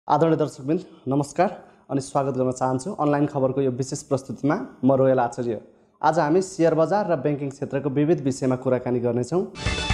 आदरणीय दर्शकवृन्द नमस्कार अनि स्वागत गर्न चाहन्छु अनलाइन खबरको यो विशेष प्रस्तुतिमा। म रोयल आचार्य। आज हामी शेयर बजार र बैंकिङ क्षेत्रको विविध विषयमा कुराकानी गर्नेछौँ।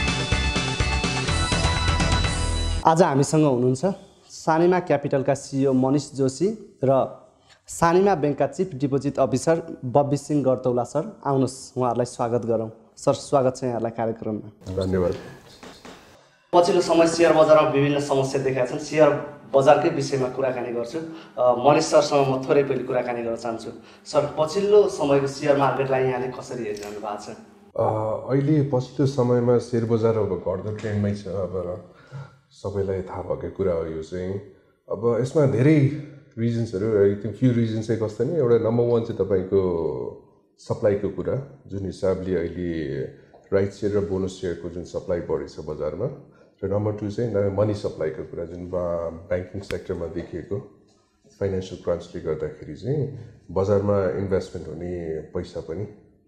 आज हामीसँग हुनुहुन्छ सानिमा क्यापिटलका सिइओ मनिष जोशी र सानिमा बैंकका chief deposit officer Babbi Singh Gartaula sir. आउनुहोस् उहाँहरूलाई स्वागत गरौँ। सर, स्वागत छ यहाँलाई कार्यक्रममा। धन्यवाद। पछिल्लो समय शेयर बजारमा विभिन्न समस्या देखाएका छन्। शेयर बजारकै विषयमा कुराकानी गर्छु। मनिष सरसँग म थोरै पहिले कुराकानी गर्न चाहन्छु। सर, पछिल्लो समयको शेयर मार्केटलाई यहाँले कसरी हेरिरहनु भएको छ? अहिले पछिल्लो समयमा शेयर बजार अब घट्दो ट्रेन्डमै छ। अब सबैलाई थाहा भएकै कुरा हो यो चाहिँ। अब यसमा धेरै रिजन्सहरू, एकदम फ्यु रिजन्स चाहिँ कस्तो नि, एउटा नम्बर 1 चाहिँ तपाईँको सप्लाईको कुरा, जुन हिसाबले अहिले राइट सेयर र बोनस सेयरको जुन सप्लाई बढी छ बजारमा, र नम्बर 2 चाहिँ मनी सप्लाईको कुरा, जुन ब्याङ्किङ सेक्टरमा देखिएको फाइनेन्सियल क्रन्चले गर्दाखेरि चाहिँ बजारमा इन्भेस्टमेन्ट हुने पैसा पनि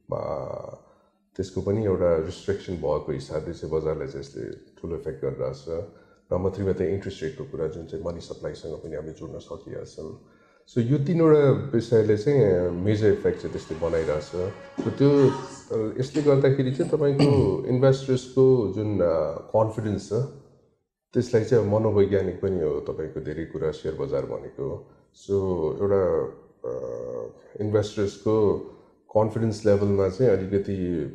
त्यसको पनि एउटा रिस्ट्रिक्सन भएको हिसाबले चाहिँ बजारलाई चाहिँ यसले ठुलो इफेक्ट गरिरहेछ। नम्बर 3 मा चाहिँ इन्ट्रेस्ट रेटको कुरा, जुन चाहिँ मनी सप्लाईसँग पनि हामीले जोड्न सकिरहेका छौँ। सो यो तीनवटा विषयले चाहिँ मेजर इफेक्ट चाहिँ त्यसले बनाइरहेछ। सो त्यो यसले गर्दाखेरि चाहिँ तपाईँको इन्भेस्टर्सको जुन कन्फिडेन्स छ त्यसलाई चाहिँ मनोवैज्ञानिक पनि हो तपाईँको धेरै कुरा सेयर बजार भनेको। सो एउटा इन्भेस्टर्सको कन्फिडेन्स लेभलमा चाहिँ अलिकति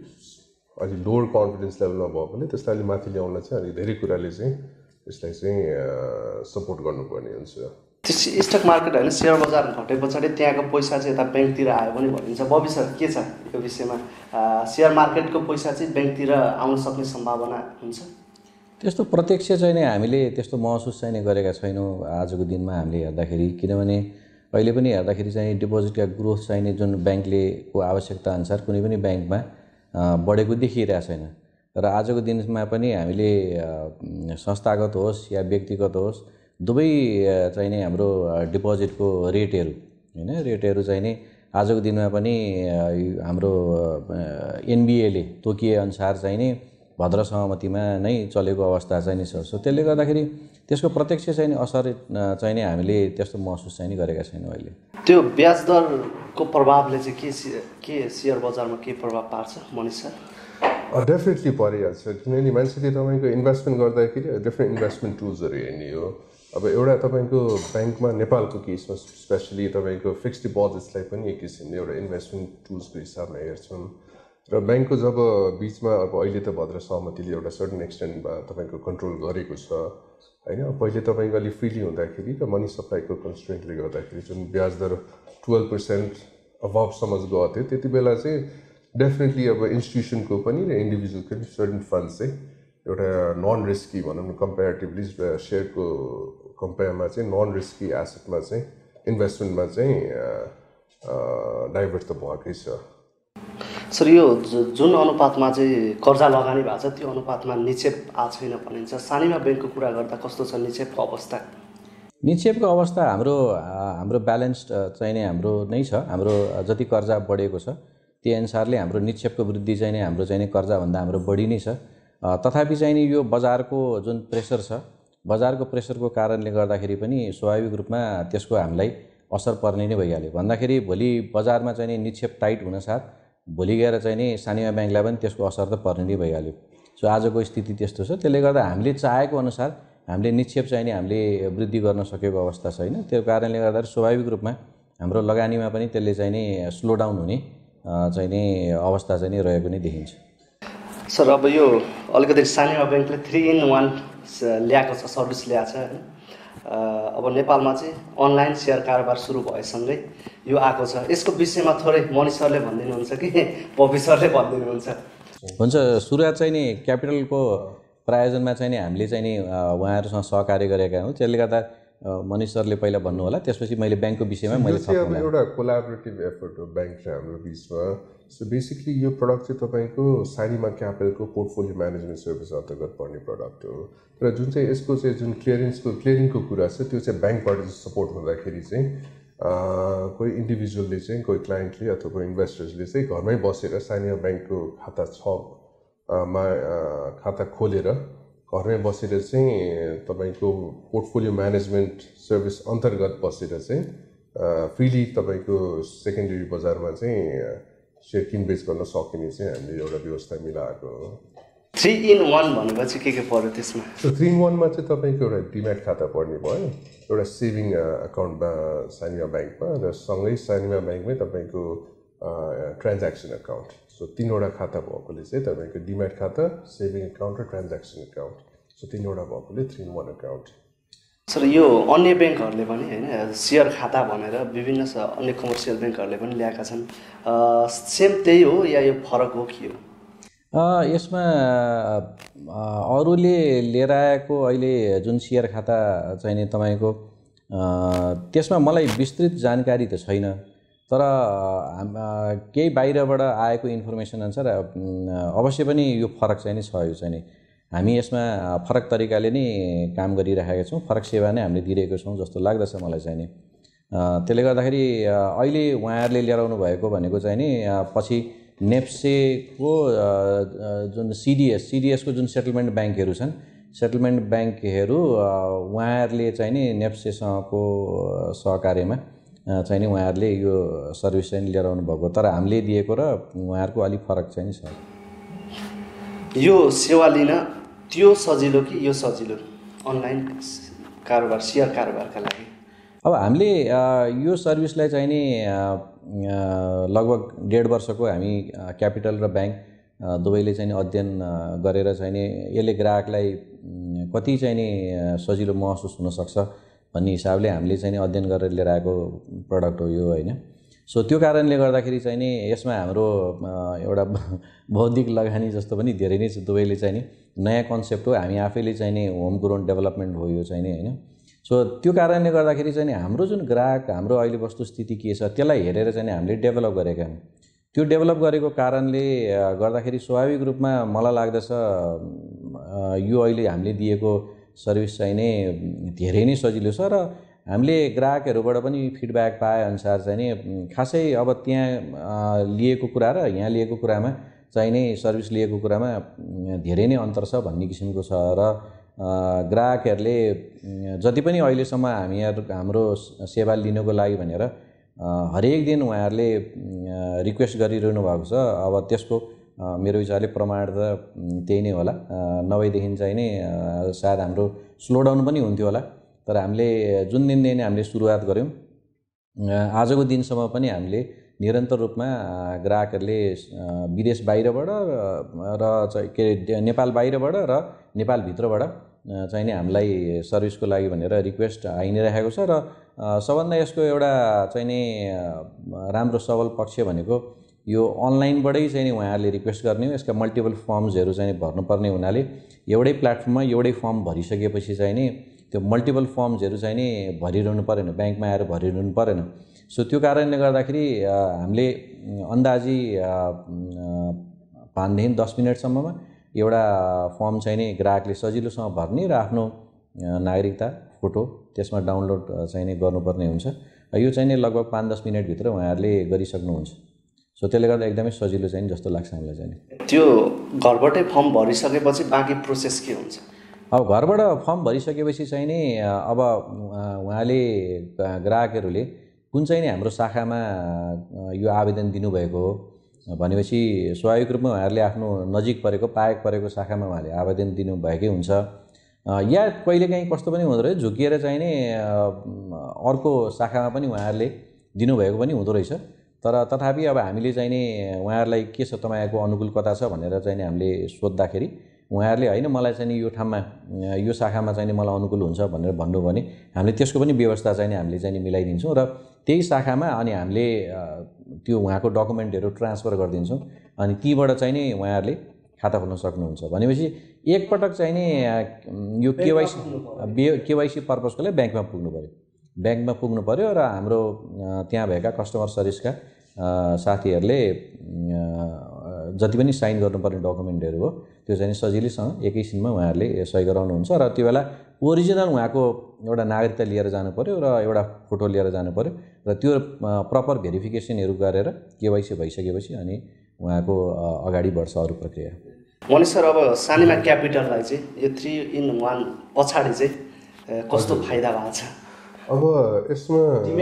अलि लोवर कन्फिडेन्स लेभलमा भयो भने त्यसलाई अलि माथि ल्याउन चाहिँ अलि धेरै कुराले चाहिँ यसलाई चाहिँ सपोर्ट गर्नुपर्ने हुन्छ। स्टक मार्केट होइन, शेयर बजार घटे पछाडि त्यहाँको पैसा चाहिँ यता ब्याङ्कतिर आयो पनि भनिन्छ। बबी सर, के छ यो विषयमा? शेयर मार्केटको पैसा चाहिँ ब्याङ्कतिर आउन सक्ने सम्भावना हुन्छ? त्यस्तो प्रत्यक्ष चाहिँ नै हामीले त्यस्तो महसुस चाहिँ नै गरेका छैनौँ आजको दिनमा हामीले हेर्दाखेरि। किनभने अहिले पनि हेर्दाखेरि चाहिँ डिपोजिटका ग्रोथ चाहिँ जुन ब्याङ्कले को आवश्यकता अनुसार कुनै पनि ब्याङ्कमा बढेको देखिरहेको छैन। र आजको दिनमा पनि हामीले संस्थागत होस् या व्यक्तिगत होस्, दुवै चाहिँ नै हाम्रो डिपोजिटको रेटहरू हैन, रेटहरू चाहिँ नै आजको दिनमा पनि हाम्रो एनबिएले तोकिए अनुसार चाहिँ नै भद्र सहमतिमा नै चलेको अवस्था चाहिँ नि छ। सो त्यसले गर्दाखेरि त्यसको प्रत्यक्ष चाहिँ नि असर चाहिँ नि हामीले त्यस्तो महसुस चाहिँ नि गरेका छैनौँ अहिले। त्यो ब्याज दरको प्रभावले चाहिँ के शेयर बजारमा के प्रभाव पार्छ मनिष सर? डेफिनेटली परिहाल्छ। किनभने मान्छेले तपाईँको इन्भेस्टमेन्ट गर्दाखेरि डिफ्रेन्ट इन्भेस्टमेन्ट टुल्सहरू हेर्ने हो। अब एउटा तपाईँको ब्याङ्कमा नेपालको केसमा स्पेसली तपाईँको फिक्स्ड डिपोजिट्सलाई पनि एक किसिमले एउटा इन्भेस्टमेन्ट टुल्सको हिसाबमा हेर्छौँ। र ब्याङ्कको जब बिचमा अब अहिले त भद्र सहमतिले एउटा सर्टन एक्सटेन्टमा तपाईँको कन्ट्रोल गरेको छ होइन। पहिले तपाईँको अलिक फ्रिली हुँदाखेरि र मनी सप्लाईको कन्स्ट्रेन्टले गर्दाखेरि जुन ब्याज दर 12% अबभसम्म गएको थियो, त्यति बेला चाहिँ डेफिनेटली अब इन्स्टिट्युसनको पनि र इन्डिभिजुअलको पनि सर्टन फन्ड चाहिँ एउटा नन रिस्की भनौँ न, कम्पेरिटिभली सेयरको कम्पेयरमा चाहिँ नन रिस्की एसेटमा चाहिँ इन्भेस्टमेन्टमा चाहिँ डाइभर्ट त भएकै छ। सर, यो जुन अनुपातमा चाहिँ कर्जा लगानी भएको छ त्यो अनुपातमा निक्षेप आएको छैन भनिन्छ। सानिमा ब्याङ्कको कुरा गर्दा कस्तो छ निक्षेपको अवस्था? निक्षेपको अवस्था हाम्रो ब्यालेन्स्ड चाहिँ नै हाम्रो नै छ। हाम्रो जति कर्जा बढेको छ त्यही अनुसारले हाम्रो निक्षेपको वृद्धि चाहिँ नै हाम्रो चाहिँ कर्जाभन्दा हाम्रो बढी नै छ। तथापि चाहिँ नि यो बजारको जुन प्रेसर छ, बजारको प्रेसरको कारणले गर्दाखेरि पनि स्वाभाविक रूपमा त्यसको हामीलाई असर पर्ने नै भइहाल्यो। भन्दाखेरि भोलि बजारमा चाहिँ नि निक्षेप टाइट हुनसाथ भोलि गएर चाहिँ नि सानिमा ब्याङ्कलाई पनि त्यसको असर त पर्ने नै भइहाल्यो। सो आजको स्थिति त्यस्तो छ। त्यसले गर्दा हामीले चाहेको अनुसार हामीले निक्षेप चाहिँ नि हामीले वृद्धि गर्न सकेको अवस्था छैन। त्यो कारणले गर्दा स्वाभाविक रूपमा हाम्रो लगानीमा पनि त्यसले चाहिँ नि स्लो डाउन हुने चाहिँ नि अवस्था चाहिँ नि रहेको नै देखिन्छ। सर, अब यो अलिकति सानिमा ब्याङ्कले 3-in-1 ल्याएको छ, सर्भिस ल्याएको छ होइन। अब नेपालमा चाहिँ अनलाइन सेयर कारोबार सुरु भएसँगै यो आएको छ। यसको विषयमा थोरै मनिष सरले भनिदिनुहुन्छ कि बबी सरले भनिदिनुहुन्छ? हुन्छ, सुरुवात चाहिँ नि क्यापिटलको प्रायोजनमा चाहिँ नि हामीले चाहिँ नि उहाँहरूसँग सहकार्य गरेका हौँ। त्यसले गर्दा मनिष सरले पहिला भन्नु होला, त्यसपछि मैले ब्याङ्कको विषयमा मैले अब एउटा कोलाबोरेटिभ एफर्ट हो ब्याङ्क र हाम्रो बिचमा। सो बेसिकली यो प्रडक्ट चाहिँ तपाईँको सानिमा क्यापिटलको पोर्टफोलियो म्यानेजमेन्ट सर्भिस अन्तर्गत पर्ने प्रडक्ट हो। र जुन चाहिँ यसको चाहिँ जुन क्लियरिङको कुरा छ त्यो चाहिँ ब्याङ्कबाट सपोर्ट हुँदाखेरि चाहिँ कोही इन्डिभिजुअलले चाहिँ, कोही क्लाइन्टले अथवा कोही इन्भेस्टर्सले चाहिँ घरमै बसेर सानिमा ब्याङ्कको खाता 6 मा खाता खोलेर घरमै बसेर चाहिँ तपाईँको पोर्टफोलियो म्यानेजमेन्ट सर्भिस अन्तर्गत बसेर चाहिँ फ्रिली तपाईँको सेकेन्डरी बजारमा चाहिँ सेयर किनबेच गर्न सकिने चाहिँ हामीले एउटा व्यवस्था मिलाएको हो। 3-in-1 भनेपछि के पर्यो त्यसमा? सो 3-in-1मा चाहिँ तपाईँको एउटा डिम्याट खाता पर्ने भयो, एउटा सेभिङ अकाउन्टमा सानिमा ब्याङ्कमा, र सँगै सानिमा ब्याङ्कमै तपाईँको ट्रान्ज्याक्सन अकाउन्ट। सो 3वटा खाता भएकोले चाहिँ तपाईँको डिम्याट खाता, सेभिङ अकाउन्ट र ट्रान्ज्याक्सन अकाउन्ट, सो 3वटा भएकोले 3-in-1 अकाउन्ट। सर यो अन्य ब्याङ्कहरूले पनि होइन सेयर खाता भनेर विभिन्न अन्य कमर्सियल ब्याङ्कहरूले पनि ल्याएका छन्, सेम त्यही हो या यो फरक हो के हो? यसमा अरूले लिएर आएको अहिले जुन सेयर खाता चाहिँ नि तपाईँको त्यसमा मलाई विस्तृत जानकारी त छैन, तर केही बाहिरबाट आएको इन्फर्मेसन अनुसार अवश्य पनि यो फरक चाहिँ नि छ। यो चाहिँ नि हामी यसमा फरक तरिकाले नै काम गरिरहेका छौँ, फरक सेवा नै हामीले दिइरहेको छौँ जस्तो लाग्दछ मलाई चाहिँ नि। त्यसले गर्दाखेरि अहिले उहाँहरूले लिएर आउनु भएको भनेको चाहिँ नि पछि नेप्सेको जुन सिडिएसको जुन सेटलमेन्ट ब्याङ्कहरू छन्, सेटलमेन्ट ब्याङ्कहरू उहाँहरूले चाहिँ नि नेप्सेसँगको सहकार्यमा चाहिँ नि उहाँहरूले यो सर्भिस चाहिँ लिएर आउनु भएको, तर हामीले दिएको र उहाँहरूको अलिक फरक चाहिँ छ। यो सेवा लिन त्यो सजिलो कि यो सजिलो अनलाइन कारोबार सेयर कारोबारका लागि? अब हामीले यो सर्भिसलाई चाहिँ नि लगभग 1.5 वर्षको हामी क्यापिटल र ब्याङ्क दुवैले चाहिँ अध्ययन गरेर चाहिँ नि यसले ग्राहकलाई कति चाहिँ नि सजिलो महसुस हुनसक्छ भन्ने हिसाबले हामीले चाहिँ अध्ययन गरेर लिएर आएको प्रडक्ट हो यो होइन। सो त्यो कारणले गर्दाखेरि चाहिँ नि यसमा हाम्रो एउटा बौद्धिक लगानी जस्तो पनि धेरै नै छ। दुवैले चाहिँ नि नयाँ कन्सेप्ट हो, हामी आफैले चाहिँ नि होम ग्रोन डेभलपमेन्ट हो यो चाहिँ नि होइन। सो त्यो कारणले गर्दाखेरि चाहिँ हाम्रो जुन ग्राहक हाम्रो अहिले वस्तुस्थिति के छ त्यसलाई हेरेर चाहिँ हामीले डेभलप गरेका हौँ। त्यो डेभलप गरेको कारणले गर्दाखेरि स्वाभाविक रूपमा मलाई लाग्दछ यो अहिले हामीले दिएको सर्भिस चाहिँ नै धेरै नै सजिलो छ र हामीले ग्राहकहरूबाट पनि फिडब्याक पाए अनुसार चाहिँ नि खासै अब त्यहाँ लिएको कुरा र यहाँ लिएको कुरामा चाहिँ नै सर्भिस लिएको कुरामा धेरै नै अन्तर छ भन्ने किसिमको छ र ग्राहकहरूले जति पनि अहिलेसम्म हाम्रो सेवा लिनको लागि भनेर हरेक दिन उहाँहरूले रिक्वेस्ट गरिरहनु भएको छ। अब त्यसको मेरो विचारले प्रमाण त त्यही नै होला, नभएदेखि चाहिँ नि सायद हाम्रो स्लोडाउन पनि हुन्थ्यो होला। तर हामीले जुन दिनदेखि हामीले सुरुवात गऱ्यौँ आजको दिनसम्म पनि हामीले निरन्तर रूपमा ग्राहकहरूले विदेश बाहिरबाट र के नेपाल बाहिरबाट र नेपालभित्रबाट चाहिँ नि हामीलाई सर्भिसको लागि भनेर रिक्वेस्ट आइ नै रहेको छ। र सबभन्दा यसको एउटा चाहिँ नि राम्रो सबल पक्ष भनेको यो अनलाइनबाटै चाहिँ नि उहाँहरूले रिक्वेस्ट गर्ने हो। यसका मल्टिपल फर्म्सहरू चाहिँ भर्नुपर्ने हुनाले एउटै प्लेटफर्ममा एउटै फर्म भरिसकेपछि चाहिँ नि त्यो मल्टिपल फर्म्सहरू चाहिँ नि भरिरहनु परेन, ब्याङ्कमा आएर भरिरहनु परेन। सो त्यो कारणले गर्दाखेरि हामीले अन्दाजी 5 देखि 10 मिनटसम्ममा एउटा फर्म चाहिँ नि ग्राहकले सजिलोसँग भर्ने र आफ्नो नागरिकता फोटो त्यसमा डाउनलोड चाहिँ नि गर्नुपर्ने हुन्छ। यो चाहिँ नि लगभग 5-10 मिनटभित्र उहाँहरूले गरिसक्नुहुन्छ। सो त्यसले गर्दा एकदमै सजिलो चाहिँ जस्तो लाग्छ हामीलाई चाहिँ। त्यो घरबाटै फर्म भरिसकेपछि बाँकी प्रोसेस के हुन्छ? अब घरबाट फर्म भरिसकेपछि चाहिँ नि अब उहाँले ग्राहकहरूले कुन चाहिँ नि हाम्रो शाखामा यो आवेदन दिनुभएको हो भनेपछि स्वाभाविक रूपमा उहाँहरूले आफ्नो नजिक परेको पाएक परेको शाखामा उहाँले आवेदन दिनुभएकै हुन्छ। या कहिलेकाहीँ कस्तो पनि हुँदो रहेछ, झुकिएर चाहिँ नि अर्को शाखामा पनि उहाँहरूले दिनुभएको पनि हुँदो रहेछ। तर तथापि अब हामीले चाहिँ नि उहाँहरूलाई के छ तपाईँको अनुकूल कता छ भनेर चाहिँ नि हामीले सोद्धाखेरि उहाँहरूले होइन मलाई चाहिँ नि यो ठाउँमा यो शाखामा चाहिँ नि मलाई अनुकूल हुन्छ भनेर भन्नु भने हामीले त्यसको पनि व्यवस्था चाहिँ नि हामीले चाहिँ नि मिलाइदिन्छौँ र त्यही शाखामा अनि हामीले त्यो उहाँको डकुमेन्टहरू ट्रान्सफर गरिदिन्छौँ अनि तीबाट चाहिँ नि उहाँहरूले खाता खोल्न सक्नुहुन्छ। भनेपछि एकपटक चाहिँ नि यो केवाइसी पर्पजको लागि ब्याङ्कमा पुग्नु पर्यो र हाम्रो त्यहाँ भएका कस्टमर सर्भिसका साथीहरूले जति पनि साइन गर्नुपर्ने डकुमेन्टहरू हो त्यो चाहिँ सजिलैसँग एकैछिनमा उहाँहरूले सही गराउनुहुन्छ र त्यो बेला ओरिजिनल उहाँको एउटा नागरिकता लिएर जानु पर्यो र एउटा फोटो लिएर जानु पर्यो र त्यो प्रपर भेरिफिकेसनहरू गरेर केवाइसी भइसकेपछि अनि उहाँको अगाडि बढ्छ अरू प्रक्रिया। मनिष सर अब सानीमा क्यापिटललाई चाहिँ यो 3-in-1 पछाडि चाहिँ कस्तो फाइदा भएको छ? अब यसमा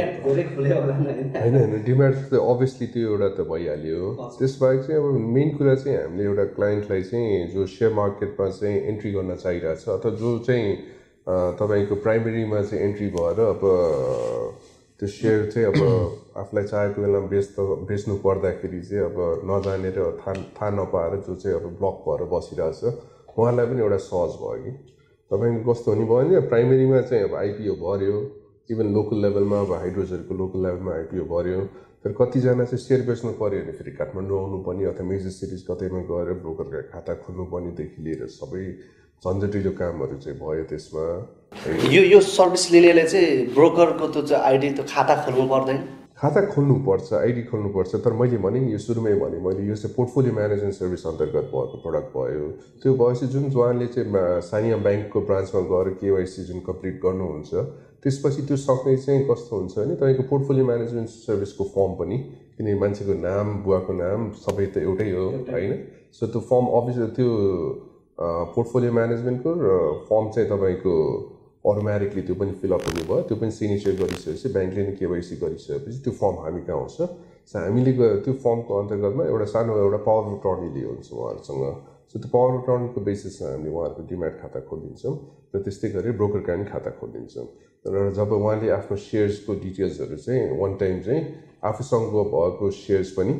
होइन डिमान्ड त अभियसली त्यो एउटा त भइहाल्यो। त्यसबाहेक चाहिँ अब मेन कुरा चाहिँ हामीले एउटा क्लाइन्टलाई चाहिँ जो सेयर मार्केटमा चाहिँ एन्ट्री गर्न चाहिरहेको छ अथवा जो चाहिँ तपाईँको प्राइमेरीमा चाहिँ एन्ट्री भएर अब त्यो सेयर चाहिँ अब आफूलाई चाहेको बेलामा बेच्नु पर्दाखेरि चाहिँ अब नजानेर थाहा नपाएर जो चाहिँ अब ब्लक भएर बसिरहेछ उहाँलाई पनि एउटा सहज भयो कि तपाईँको कस्तो हुने भयो भने प्राइमेरीमा चाहिँ अब आइपिओ भर्यो, इभन लोकल लेभलमा अब हाइड्रोजहरूको लोकल लेभलमा आइपिओ भर्यो, फेरि कतिजना चाहिँ सेयर बेच्नु पऱ्यो भने फेरि काठमाडौँ आउनुपर्ने अथवा मेजर सिटिज कतैमा गएर ब्रोकरको खाता खोल्नुपर्नेदेखि लिएर सबै झन्झटिलो कामहरू चाहिँ भयो त्यसमा। यो सर्भिस लिनेले चाहिँ ब्रोकरको त्यो चाहिँ आइडी त्यो खाता खोल्नु पर्दैन? खाता खोल्नुपर्छ, आइडी खोल्नुपर्छ। तर मैले भने यो सुरुमै भने मैले यो चाहिँ पोर्टफोलियो म्यानेजमेन्ट सर्भिस अन्तर्गत भएको प्रडक्ट भयो। त्यो भएपछि जुन उहाँले चाहिँ सानिया ब्याङ्कको ब्रान्चमा गएर केवाइसी जुन कम्प्लिट गर्नुहुन्छ त्यसपछि त्यो सक्ने चाहिँ कस्तो हुन्छ भने तपाईँको पोर्टफोलियो म्यानेजमेन्ट सर्भिसको फर्म पनि, किनकि मान्छेको नाम बुवाको नाम सबै त एउटै हो होइन। सो त्यो फर्म अफिस त्यो पोर्टफोलियो म्यानेजमेन्टको र फर्म चाहिँ तपाईँको अटोमेटिकली त्यो पनि फिलअप हुने भयो। त्यो पनि सिग्नेचर गरिसकेपछि ब्याङ्कले नै केवाइसी गरिसकेपछि त्यो फर्म हामी कहाँ आउँछ, हामीले त्यो फर्मको अन्तर्गतमा एउटा सानो एउटा पावर अफ अटर्नी लिएको हुन्छ उहाँहरूसँग। सो त्यो पावर अफ अटर्नीको बेसिसमा हामीले उहाँहरूको डिम्याट खाता खोलिदिन्छौँ र त्यस्तै गरी ब्रोकरका पनि खाता खोलिदिन्छौँ। र जब उहाँले आफ्नो सेयर्सको डिटेल्सहरू चाहिँ वान टाइम चाहिँ आफूसँग भएको सेयर्स पनि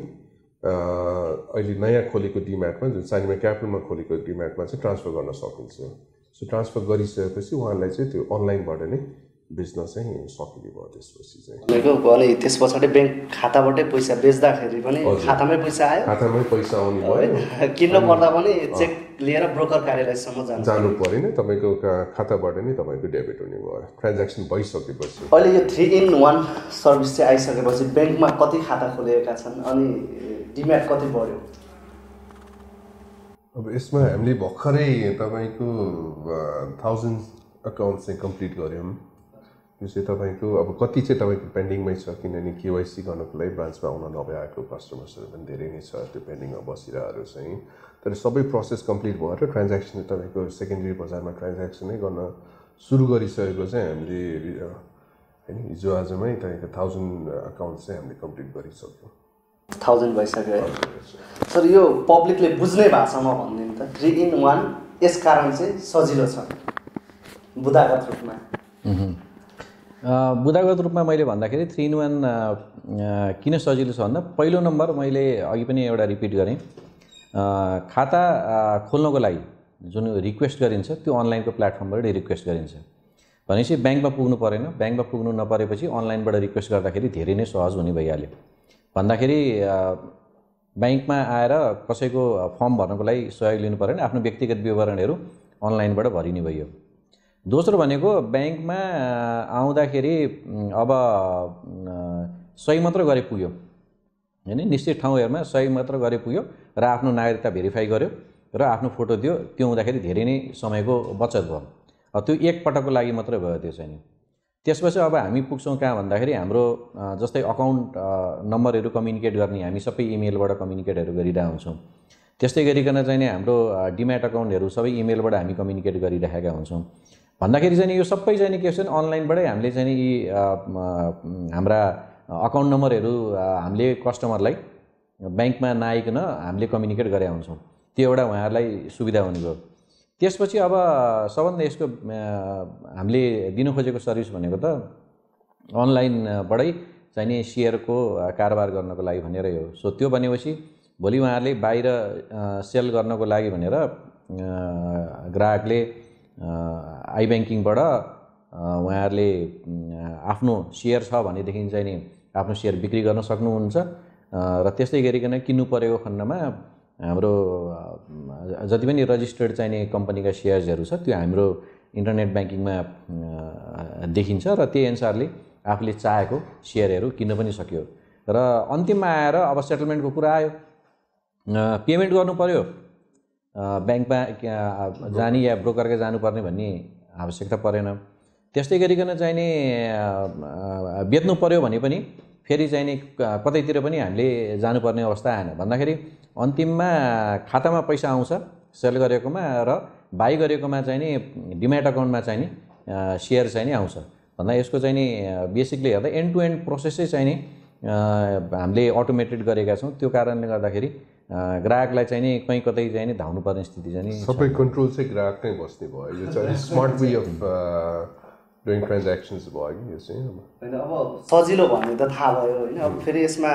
अहिले नयाँ खोलेको डिम्याटमा जुन सानीमा क्यापिटलमा खोलेको डिम्याटमा चाहिँ ट्रान्सफर गर्न सकिन्छ। सो ट्रान्सफर गरिसकेपछि उहाँलाई चाहिँ त्यो अनलाइनबाट नै बेच्न चाहिँ सकिने भयो। त्यसपछि चाहिँ अनि त्यस पछाडि ब्याङ्क खाताबाटै पैसा बेच्दाखेरि पनि खातामै पैसा आयो, खातामै पैसा आउने भयो। किन्न पर्दा पनि चेक लिएर ब्रोकर कार्यालयसम्म जानु परेन, तपाईँको खाताबाट नै तपाईँको डेबिट हुने भयो ट्रान्ज्याक्सन भइसकेपछि। अहिले यो 3-in-1 सर्भिस चाहिँ आइसकेपछि ब्याङ्कमा कति खाता खोलेका छन् अनि डिम्याट कति बढ्यो? अब यसमा हामीले भर्खरै तपाईँको 1000 अकाउन्ट चाहिँ कम्प्लिट गऱ्यौँ। यो चाहिँ तपाईँको अब कति चाहिँ तपाईँको पेन्डिङमै छ, किनभने केवाइसी गर्नको लागि ब्रान्चमा आउन नभएको कस्टमर्सहरू पनि धेरै नै छ त्यो पेन्डिङमा बसिरहेको चाहिँ। तर सबै प्रोसेस कम्प्लिट भएर ट्रान्ज्याक्सन तपाईँको सेकेन्डरी बजारमा ट्रान्ज्याक्सनै गर्न सुरु गरिसकेको चाहिँ हामीले होइन हिजो आजमै तपाईँको 1000 अकाउन्ट चाहिँ हामीले कम्प्लिट गरिसक्यौँ। 1000 भइसक्यो है सर। यो पब्लिकले बुझ्ने भाषामा भनिदिनु त 3-in-1 यस कारण चाहिँ सजिलो छ बुदागत रूपमा? बुदागत रूपमा मैले भन्दाखेरि 3-in-1 किन सजिलो छ भन्दा पहिलो नम्बर मैले अघि पनि एउटा रिपिट गरेँ, खाता खोल्नको लागि जुन रिक्वेस्ट गरिन्छ त्यो अनलाइनको प्लेटफर्मबाट रिक्वेस्ट गरिन्छ भनेपछि ब्याङ्कमा पुग्नु परेन। ब्याङ्कमा पुग्नु नपरेपछि अनलाइनबाट रिक्वेस्ट गर्दाखेरि धेरै नै सहज हुने भइहाल्यो। भन्दाखेरि ब्याङ्कमा आएर कसैको फर्म भर्नको लागि सहयोग लिनु परेन, आफ्नो व्यक्तिगत विवरणहरू अनलाइनबाट भरिने भयो। दोस्रो भनेको ब्याङ्कमा आउँदाखेरि अब सही मात्र गरे पुग्यो होइन, निश्चित ठाउँहरूमा सही मात्र गरे पुग्यो र आफ्नो नागरिकता भेरिफाई गर्यो र आफ्नो फोटो दियो, त्यो हुँदाखेरि धेरै नै समयको बचत भयो। त्यो एक पटकको लागि मात्रै भयो त्यो चाहिँ। त्यसपछि अब हामी पुग्छौँ कहाँ भन्दाखेरि हाम्रो जस्तै अकाउन्ट नम्बरहरू कम्युनिकेट गर्ने हामी सबै इमेलबाट कम्युनिकेटहरू गरिरहेका हुन्छौँ। त्यस्तै गरिकन चाहिँ नि हाम्रो डिम्याट अकाउन्टहरू सबै इमेलबाट हामी कम्युनिकेट गरिरहेका हुन्छौँ। भन्दाखेरि चाहिँ यो सबै चाहिँ के छ अनलाइनबाटै हामीले चाहिँ यी हाम्रा अकाउन्ट नम्बरहरू हामीले कस्टमरलाई ब्याङ्कमा नआइकन हामीले कम्युनिकेट गरेका हुन्छौँ। त्यो एउटा उहाँहरूलाई सुविधा हुने भयो। त्यसपछि अब सबभन्दा यसको हामीले दिनु खोजेको सर्भिस भनेको त अनलाइनबाटै चाहिँ नि सेयरको कारोबार गर्नको लागि भनेर हो। सो त्यो भनेपछि भोलि उहाँहरूले बाहिर सेल गर्नको लागि भनेर ग्राहकले आई ब्याङ्किङबाट उहाँहरूले आफ्नो सेयर छ भनेदेखि चाहिँ नि आफ्नो सेयर बिक्री गर्न सक्नुहुन्छ र त्यस्तै गरिकन किन्नु परेको खण्डमा हाम्रो जति पनि रजिस्टर्ड चाहिने कम्पनीका सेयर्सहरू छ त्यो हाम्रो इन्टरनेट ब्याङ्किङमा देखिन्छ र त्यही अनुसारले आफूले चाहेको सेयरहरू किन्न पनि सक्यो। र अन्तिममा आएर अब सेटलमेन्टको कुरा आयो, पेमेन्ट गर्नु पर्यो, ब्याङ्कमा जाने या ब्रोकरकै जानुपर्ने भन्ने आवश्यकता परेन। त्यस्तै गरिकन चाहिँ नि बेच्नु पर्यो भने पनि फेरि चाहिँ नि कतैतिर पनि हामीले जानुपर्ने अवस्था आएन। भन्दाखेरि अन्तिममा खातामा पैसा आउँछ सेल गरेकोमा र बाई गरेकोमा चाहिँ नि डिम्याट अकाउन्टमा चाहिँ नि सेयर चाहिँ नि आउँछ भन्दा यसको चाहिँ नि बेसिकली हेर्दा एन्ड टु एन्ड प्रोसेसै चाहिँ नि हामीले अटोमेटेड गरेका छौँ। त्यो कारणले गर्दाखेरि ग्राहकलाई चाहिँ नि कहीँ कतै चाहिँ नि धाउनु पर्ने स्थिति चाहिँ नि सबै कन्ट्रोल चाहिँ ग्राहककै बस्ने भयो। यो चाहिँ smart way of doing transactions भयो कि यो चाहिँ होइन। अब सजिलो भन्ने त थाहा भयो होइन। अब फेरि यसमा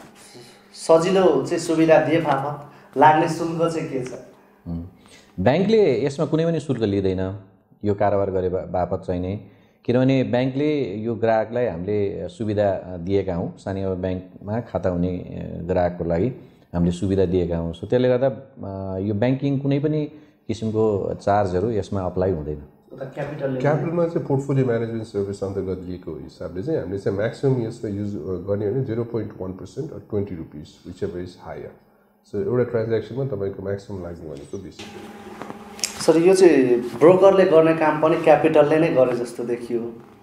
सजिलो चाहिँ सुविधा दिए बापत लाग्ने शुल्क चाहिँ के छ? ब्याङ्कले यसमा कुनै पनि शुल्क लिँदैन यो कारोबार गरे बापत चाहिँ नै, किनभने ब्याङ्कले यो ग्राहकलाई हामीले सुविधा दिएका हौँ। स्थानीय ब्याङ्कमा खाता हुने ग्राहकको लागि हामीले सुविधा दिएका हौँ। सो त्यसले गर्दा यो ब्याङ्किङ कुनै पनि किसिमको चार्जहरू यसमा अप्लाई हुँदैन। क्यापिटलमा चाहिँ पोर्टफोलियो म्यानेजमेन्ट सर्भिस अन्तर्गत लिएको हिसाबले चाहिँ हामीले चाहिँ म्याक्सिमम् यसमा युज गर्ने भने 0.1% or 20 rupees which ever is higher. So एउटा ट्रान्ज्याक्सनमा तपाईँको म्याक्सिमम् लाग्ने भनेको 20 रुपियाँ। सर यो चाहिँ ब्रोकरले गर्ने काम पनि क्यापिटलले नै गरे जस्तो देखियो,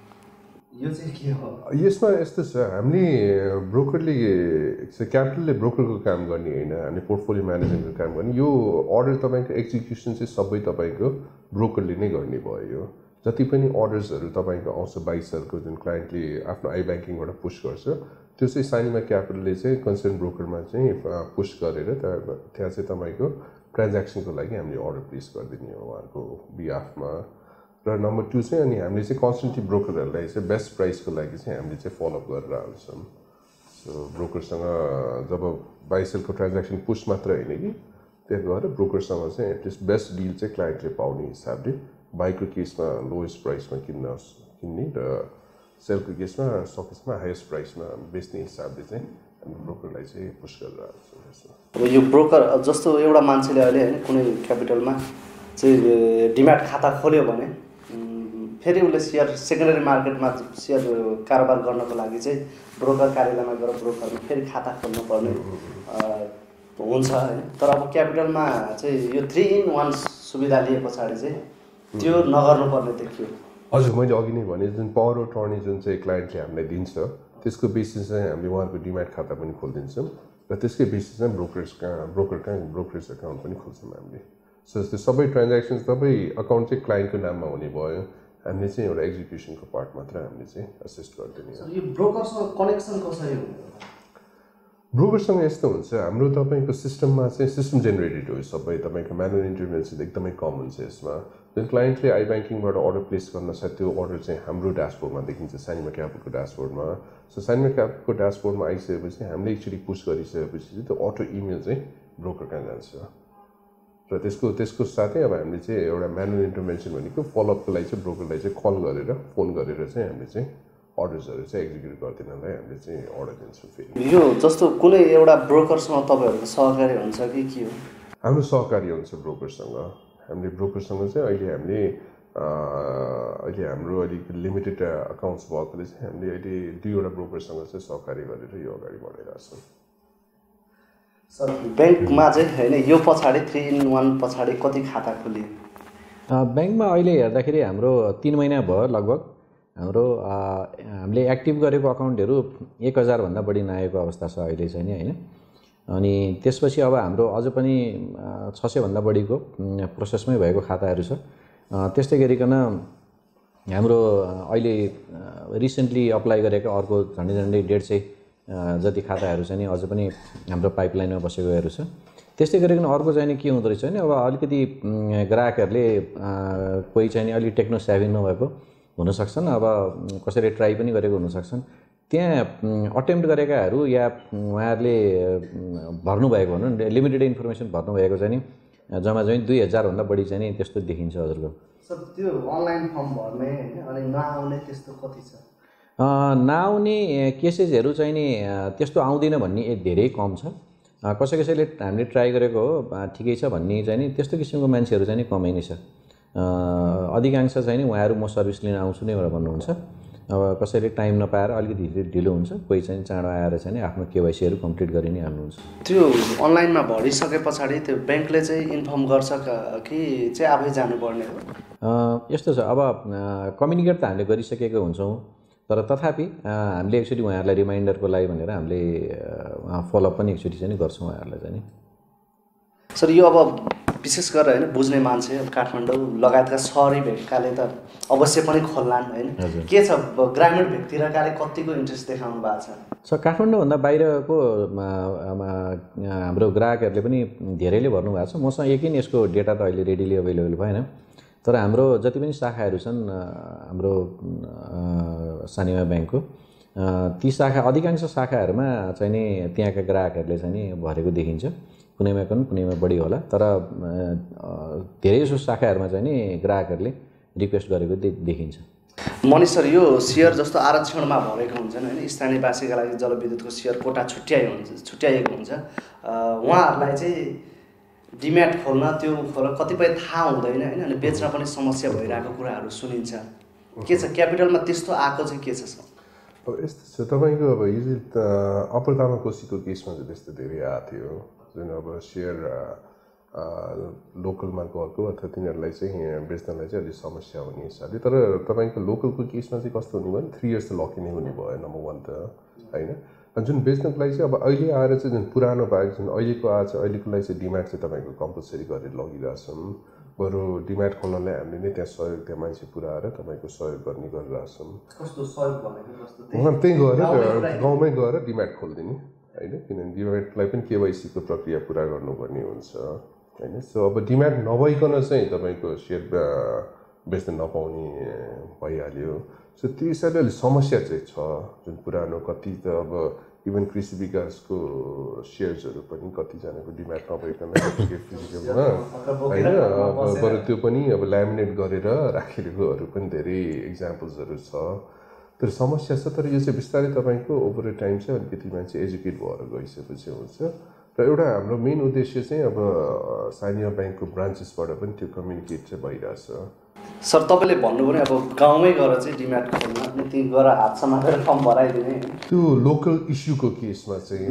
यो चाहिँ के हो? यसमा यस्तो छ, हामीले ब्रोकरले क्यापिटलले ब्रोकरको काम गर्ने होइन, हामीले पोर्टफोलियो म्यानेजमेन्टको काम गर्ने। यो अर्डर तपाईँको एक्जिक्युसन चाहिँ सबै तपाईँको ब्रोकरले नै गर्ने भयो। जति पनि अर्डर्सहरू तपाईँको आउँछ बाइसहरूको जुन क्लाइन्टले आफ्नो आई ब्याङ्किङबाट पुस गर्छ त्यो चाहिँ साइनिमा क्यापिटलले चाहिँ कन्सर्न ब्रोकरमा चाहिँ पुस गरेर त्यहाँ चाहिँ तपाईँको ट्रान्ज्याक्सनको लागि हामीले अर्डर प्लेस गरिदिने हो उहाँहरूको बिहाफमा। र नम्बर 2 चाहिँ अनि हामीले चाहिँ कन्सटेन्टली ब्रोकरहरूलाई चाहिँ बेस्ट प्राइसको लागि चाहिँ हामीले चाहिँ फलोअप गरेर आउँछौँ। सो ब्रोकरसँग जब बाइसेलको ट्रान्ज्याक्सन पुस मात्र होइन कि त्यही भएर ब्रोकरसँग चाहिँ एटलिस्ट बेस्ट डिल चाहिँ क्लाइन्टले पाउने हिसाबले बाइकको केसमा लोएस्ट प्राइसमा किन्ने र सेलको केसमा सकेसमा हाइएस्ट प्राइसमा बेच्ने हिसाबले चाहिँ हामी ब्रोकरलाई चाहिँ पुस गरेर आउँछौँ। अब यो ब्रोकर जस्तो एउटा मान्छेले अहिले होइन कुनै क्यापिटलमा चाहिँ डिम्याट खाता खोल्यो भने फेरि उसले सेयर सेकेन्डरी मार्केटमा सेयर कारोबार गर्नको लागि चाहिँ ब्रोकर कार्यालयमा गएर ब्रोकरमा फेरि खाता खोल्नुपर्ने हुन्छ होइन। तर अब क्यापिटलमा चाहिँ यो 3-in-1 सुविधा लिए पछाडि चाहिँ त्यो नगर्नुपर्ने देखियो। हजुर, मैले अघि नै भने जुन पावर अफ अटर्नी जुन चाहिँ क्लाइन्टले हामीलाई दिन्छ त्यसको बेसिस चाहिँ हामीले उहाँहरूको डिम्याट खाता पनि खोलिदिन्छौँ र त्यसकै बेसिसमा ब्रोकरेज अकाउन्ट पनि खोल्छौँ हामीले। सो त्यो सबै ट्रान्ज्याक्सन्स तपाईँ अकाउन्ट चाहिँ क्लाइन्टको नाममा हुने भयो। हामीले चाहिँ एउटा एक्जिक्युसनको पार्ट मात्र हामीले चाहिँ असिस्ट गर्दैनौँ। यो ब्रोकरसँग कनेक्सन कसरी हुन्छ? ब्रोकरसँग यस्तो हुन्छ, हाम्रो तपाईँको सिस्टममा चाहिँ सिस्टम जेनेरेटेड हो सबै। तपाईँको म्यानुअल इन्टरभेन्सन एकदमै कम हुन्छ यसमा। जुन क्लाइन्टले आई ब्याङ्किङबाट अर्डर प्लेस गर्न छ त्यो अर्डर चाहिँ हाम्रो ड्यासबोर्डमा देखिन्छ, साइनिमा क्यापिटलको ड्यासबोर्डमा। सो साइनिमा क्यापिटलको ड्यासबोर्डमा आइसकेपछि हामीले एकचोटि पुस गरिसकेपछि चाहिँ त्यो अटो इमेल चाहिँ ब्रोकर कहाँ जान्छ र त्यसको साथै अब हामीले चाहिँ एउटा म्यानुअल इन्टरभेन्सन भनेको फलोअपको लागि चाहिँ ब्रोकरलाई चाहिँ कल गरेर फोन गरेर चाहिँ हामीले चाहिँ अर्डर्सहरू चाहिँ एक्जिक्युट गर्दैनलाई हामीले चाहिँ अर्डर दिन्छौँ। फेरि यो जस्तो कुनै एउटा ब्रोकरसँग तपाईँहरूको सहकारी हुन्छ कि के हो? हाम्रो सहकारी हुन्छ ब्रोकरसँग। हामीले ब्रोकरसँग चाहिँ अहिले हाम्रो अलिक लिमिटेड अकाउन्ट्स भएकोले चाहिँ हामीले अहिले 2वटा ब्रोकरसँग चाहिँ सहकारी गरेर यो अगाडि बढाइरहेको छौँ। सर ब्याङ्कमा चाहिँ होइन यो पछाडि 3-in-1 पछाडि कति खाता खोलियो? ब्याङ्कमा अहिले हेर्दाखेरि हाम्रो 3 महिना भयो लगभग। हाम्रो हामीले एक्टिभ गरेको अकाउन्टहरू 1000 भन्दा बढी नआएको अवस्था छ अहिले चाहिँ नि होइन। अनि त्यसपछि अब हाम्रो अझ पनि 600 भन्दा बढीको प्रोसेसमै भएको खाताहरू छ। त्यस्तै गरिकन हाम्रो अहिले रिसेन्टली अप्लाई गरेको अर्को झन्डै 150 जति खाताहरू चाहिँ नि अझ पनि हाम्रो पाइपलाइनमा बसेकोहरू छ। त्यस्तै गरिकन अर्को चाहिँ नि के हुँदो रहेछ भने अब अलिकति ग्राहकहरूले कोही चाहिँ नि अलिक टेक्नो सेभी नभएको हुनसक्छन्, अब कसैले ट्राई पनि गरेको हुनसक्छन्। त्यहाँ अटेम्प्ट गरेकाहरू या उहाँहरूले भर्नुभएको भनौँ न लिमिटेड इन्फर्मेसन भर्नुभएको चाहिँ नि जम्मा चाहिँ 2000 भन्दा बढी चाहिँ नि त्यस्तो देखिन्छ हजुरको। सर त्यो अनलाइन फर्म भर्ने अनि नआउने त्यस्तो कति छ? नआउने केसेसहरू चाहिँ नि त्यस्तो आउँदैन भन्ने धेरै कम छ। कसैले हामीले ट्राई गरेको हो ठिकै छ भन्ने चाहिँ नि त्यस्तो किसिमको मान्छेहरू चाहिँ नि कमै नै छ। अधिकांश चाहिँ नि उहाँहरू म सर्भिस लिन आउँछु नै भनेर भन्नुहुन्छ। अब कसैले टाइम नपाएर अलिकति ढिलो हुन्छ, कोही चाहिँ चाँडो आएर चाहिँ नि आफ्नो केवाइसीहरू कम्प्लिट गरि नै हाल्नुहुन्छ। त्यो अनलाइनमा भरिसके पछाडि त्यो ब्याङ्कले चाहिँ इन्फर्म गर्छ कि चाहिँ आफै जानुपर्ने हो? यस्तो छ, अब कम्युनिकेट त हामीले गरिसकेको हुन्छौँ, तर तथापि हामीले एकचोटि उहाँहरूलाई रिमाइन्डरको लागि भनेर हामीले फलोअप पनि एकचोटि चाहिँ गर्छौँ उहाँहरूलाई चाहिँ नि। सर यो अब विशेष गरेर होइन बुझ्ने मान्छे काठमाडौँ लगायतका सहरी भेगकाले त अवश्य पनि खोल्लान् होइन के छ ग्रामीण भेगतिरकाले कतिको इन्ट्रेस्ट देखाउनु भएको छ काठमाडौँभन्दा बाहिरको हाम्रो ग्राहकहरूले पनि धेरैले भन्नुभएको छ मसँग यकिन यसको डेटा त अहिले रेडिली अभाइलेबल भएन तर हाम्रो जति पनि शाखाहरू छन् हाम्रो सानिमा ब्याङ्कको ती शाखा अधिकांश शाखाहरूमा चाहिँ नि त्यहाँका ग्राहकहरूले चाहिँ नि भरेको देखिन्छ कुनैमा कम कुनैमा बढी होला तर धेरैजसो शाखाहरूमा चाहिँ नि ग्राहकहरूले रिक्वेस्ट गरेको देखिन्छ मनिष सर यो सेयर जस्तो आरक्षणमा भरेको हुन्छन् होइन स्थानीयवासीका लागि जलविद्युतको सेयर कोटा छुट्याइएको हुन्छ उहाँहरूलाई चाहिँ डिम्याट खोल्न त्यो कतिपय थाहा हुँदैन होइन अनि बेच्न पनि समस्या भइरहेको कुराहरू सुनिन्छ के छ क्यापिटलमा त्यस्तो आएको चाहिँ के छ सर अब यस्तो छ तपाईँको अब युजली अप्पर तामाकोसीको केसमा चाहिँ त्यस्तो धेरै आएको थियो जुन अब सेयर लोकलमा गएको अथवा तिनीहरूलाई चाहिँ बेच्नलाई चाहिँ अलिक समस्या हुने हिसाबले तर तपाईँको लोकलको केसमा चाहिँ कस्तो हुने भयो 3 इयर्स त लक नै हुने भयो नम्बर 1 त होइन जुन बेच्नको लागि चाहिँ अब अहिले आएर चाहिँ जुन पुरानो भएको जुन अहिलेको आएको छ अहिलेको लागि चाहिँ डिमान्ड चाहिँ तपाईँको कम्पलसरी गरेर लगिरहेछौँ बरु डिमान्ड खोल्नलाई हामीले नै त्यहाँ सहयोग त्यहाँ मान्छे पुऱ्याएर तपाईँको सहयोग गर्ने गरिरहेछौँ कस्तो सहयोग भनेको त्यही गएर गाउँमै गएर डिमान्ड खोलिदिने होइन किनभने डिमान्डलाई पनि केवाइसीको प्रक्रिया पुरा गर्नुपर्ने हुन्छ होइन सो अब डिमान्ड नभइकन चाहिँ तपाईँको सेयर बेच्न नपाउने भइहाल्यो सो त्यो हिसाबले अलिक समस्या चाहिँ छ जुन पुरानो कति त अब इभन कृषि विकासको सेयर्सहरू पनि कतिजनाको डिमान्ड नभइकन फिजिकलमा होइन बरु त्यो पनि अब ल्यामिनेट गरेर राखेकोहरू पनि धेरै इक्जाम्पल्सहरू छ तर समस्या छ तर यो चाहिँ बिस्तारै तपाईँको ओभर अ टाइम चाहिँ अलिकति मान्छे एजुकेट भएर गइसकेपछि हुन्छ र एउटा हाम्रो मेन उद्देश्य चाहिँ अब सानिया ब्याङ्कको ब्रान्चेसबाट पनि त्यो कम्युनिकेट चाहिँ भइरहेछ सर तपाईँले भन्नुभयो नि अब गाउँमै गएर चाहिँ डिम्याट खोल्न अनि त्यहीँ गएर हात समातेर फर्म भराइदिने त्यो लोकल इस्युको केसमा चाहिँ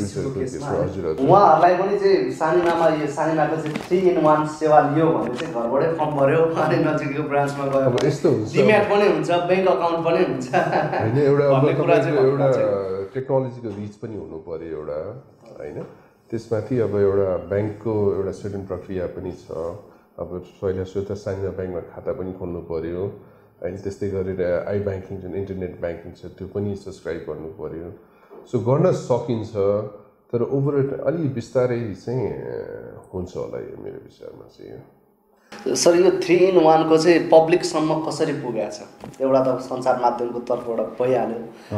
उहाँहरूलाई पनि चाहिँ सानिमामा यो सानिमाको चाहिँ 3-in-1 सेवा लियो भने चाहिँ घरबाटै फर्म भर्यो अनि नजिकैको ब्रान्चमा गयो अब यस्तो हुन्छ डिम्याट पनि हुन्छ ब्याङ्क अकाउन्ट पनि हुन्छ होइन एउटा टेक्नोलोजीको रिच पनि हुनु पर्यो एउटा होइन त्यसमाथि अब एउटा ब्याङ्कको एउटा सर्टेन प्रक्रिया पनि छ अब पहिला सुरु सानिमा ब्याङ्कमा खाता पनि खोल्नु पर्यो होइन त्यस्तै गरेर आई ब्याङ्किङ जुन इन्टरनेट ब्याङ्किङ छ त्यो पनि सब्सक्राइब गर्नु पर्यो सो गर्न सकिन्छ तर ओभर अलि बिस्तारै चाहिँ हुन्छ होला यो मेरो विचारमा चाहिँ सर यो 3-in-1 को चाहिँ पब्लिकसम्म कसरी पुगेको छ एउटा त सञ्चार माध्यमको तर्फबाट भइहाल्यो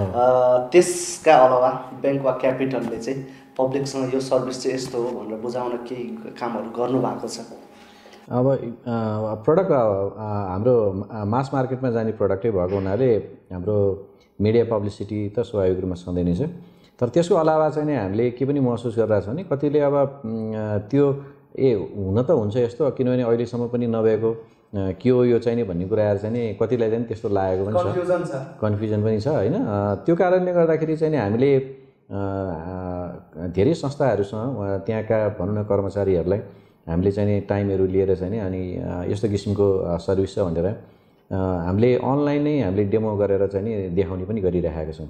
त्यसका अलावा ब्याङ्क वा क्यापिटलले चाहिँ पब्लिकसँग यो सर्भिस चाहिँ यस्तो हो भनेर बुझाउन केही कामहरू गर्नु भएको छ अब प्रडक्ट हाम्रो मास मार्केटमा जाने प्रडक्टै भएको हुनाले हाम्रो मिडिया पब्लिसिटी त स्वाभाविक रूपमा छँदै नै छ तर त्यसको अलावा चाहिँ नि हामीले के पनि महसुस गरिरहेछौँ नि कतिले अब त्यो हुन त हुन्छ यस्तो किनभने अहिलेसम्म पनि नभएको के हो यो चाहिँ नि भन्ने कुराहरू चाहिँ नि कतिलाई चाहिँ त्यस्तो लागेको पनि छ कन्फ्युजन पनि छ होइन त्यो कारणले गर्दाखेरि चाहिँ नि हामीले धेरै संस्थाहरूसँग त्यहाँका भनौँ न कर्मचारीहरूलाई हामीले चाहिँ नि टाइमहरू लिएर चाहिँ नि अनि यस्तो किसिमको सर्भिस छ भनेर हामीले अनलाइन नै हामीले डेमो गरेर चाहिँ नि देखाउने पनि गरिरहेका छौँ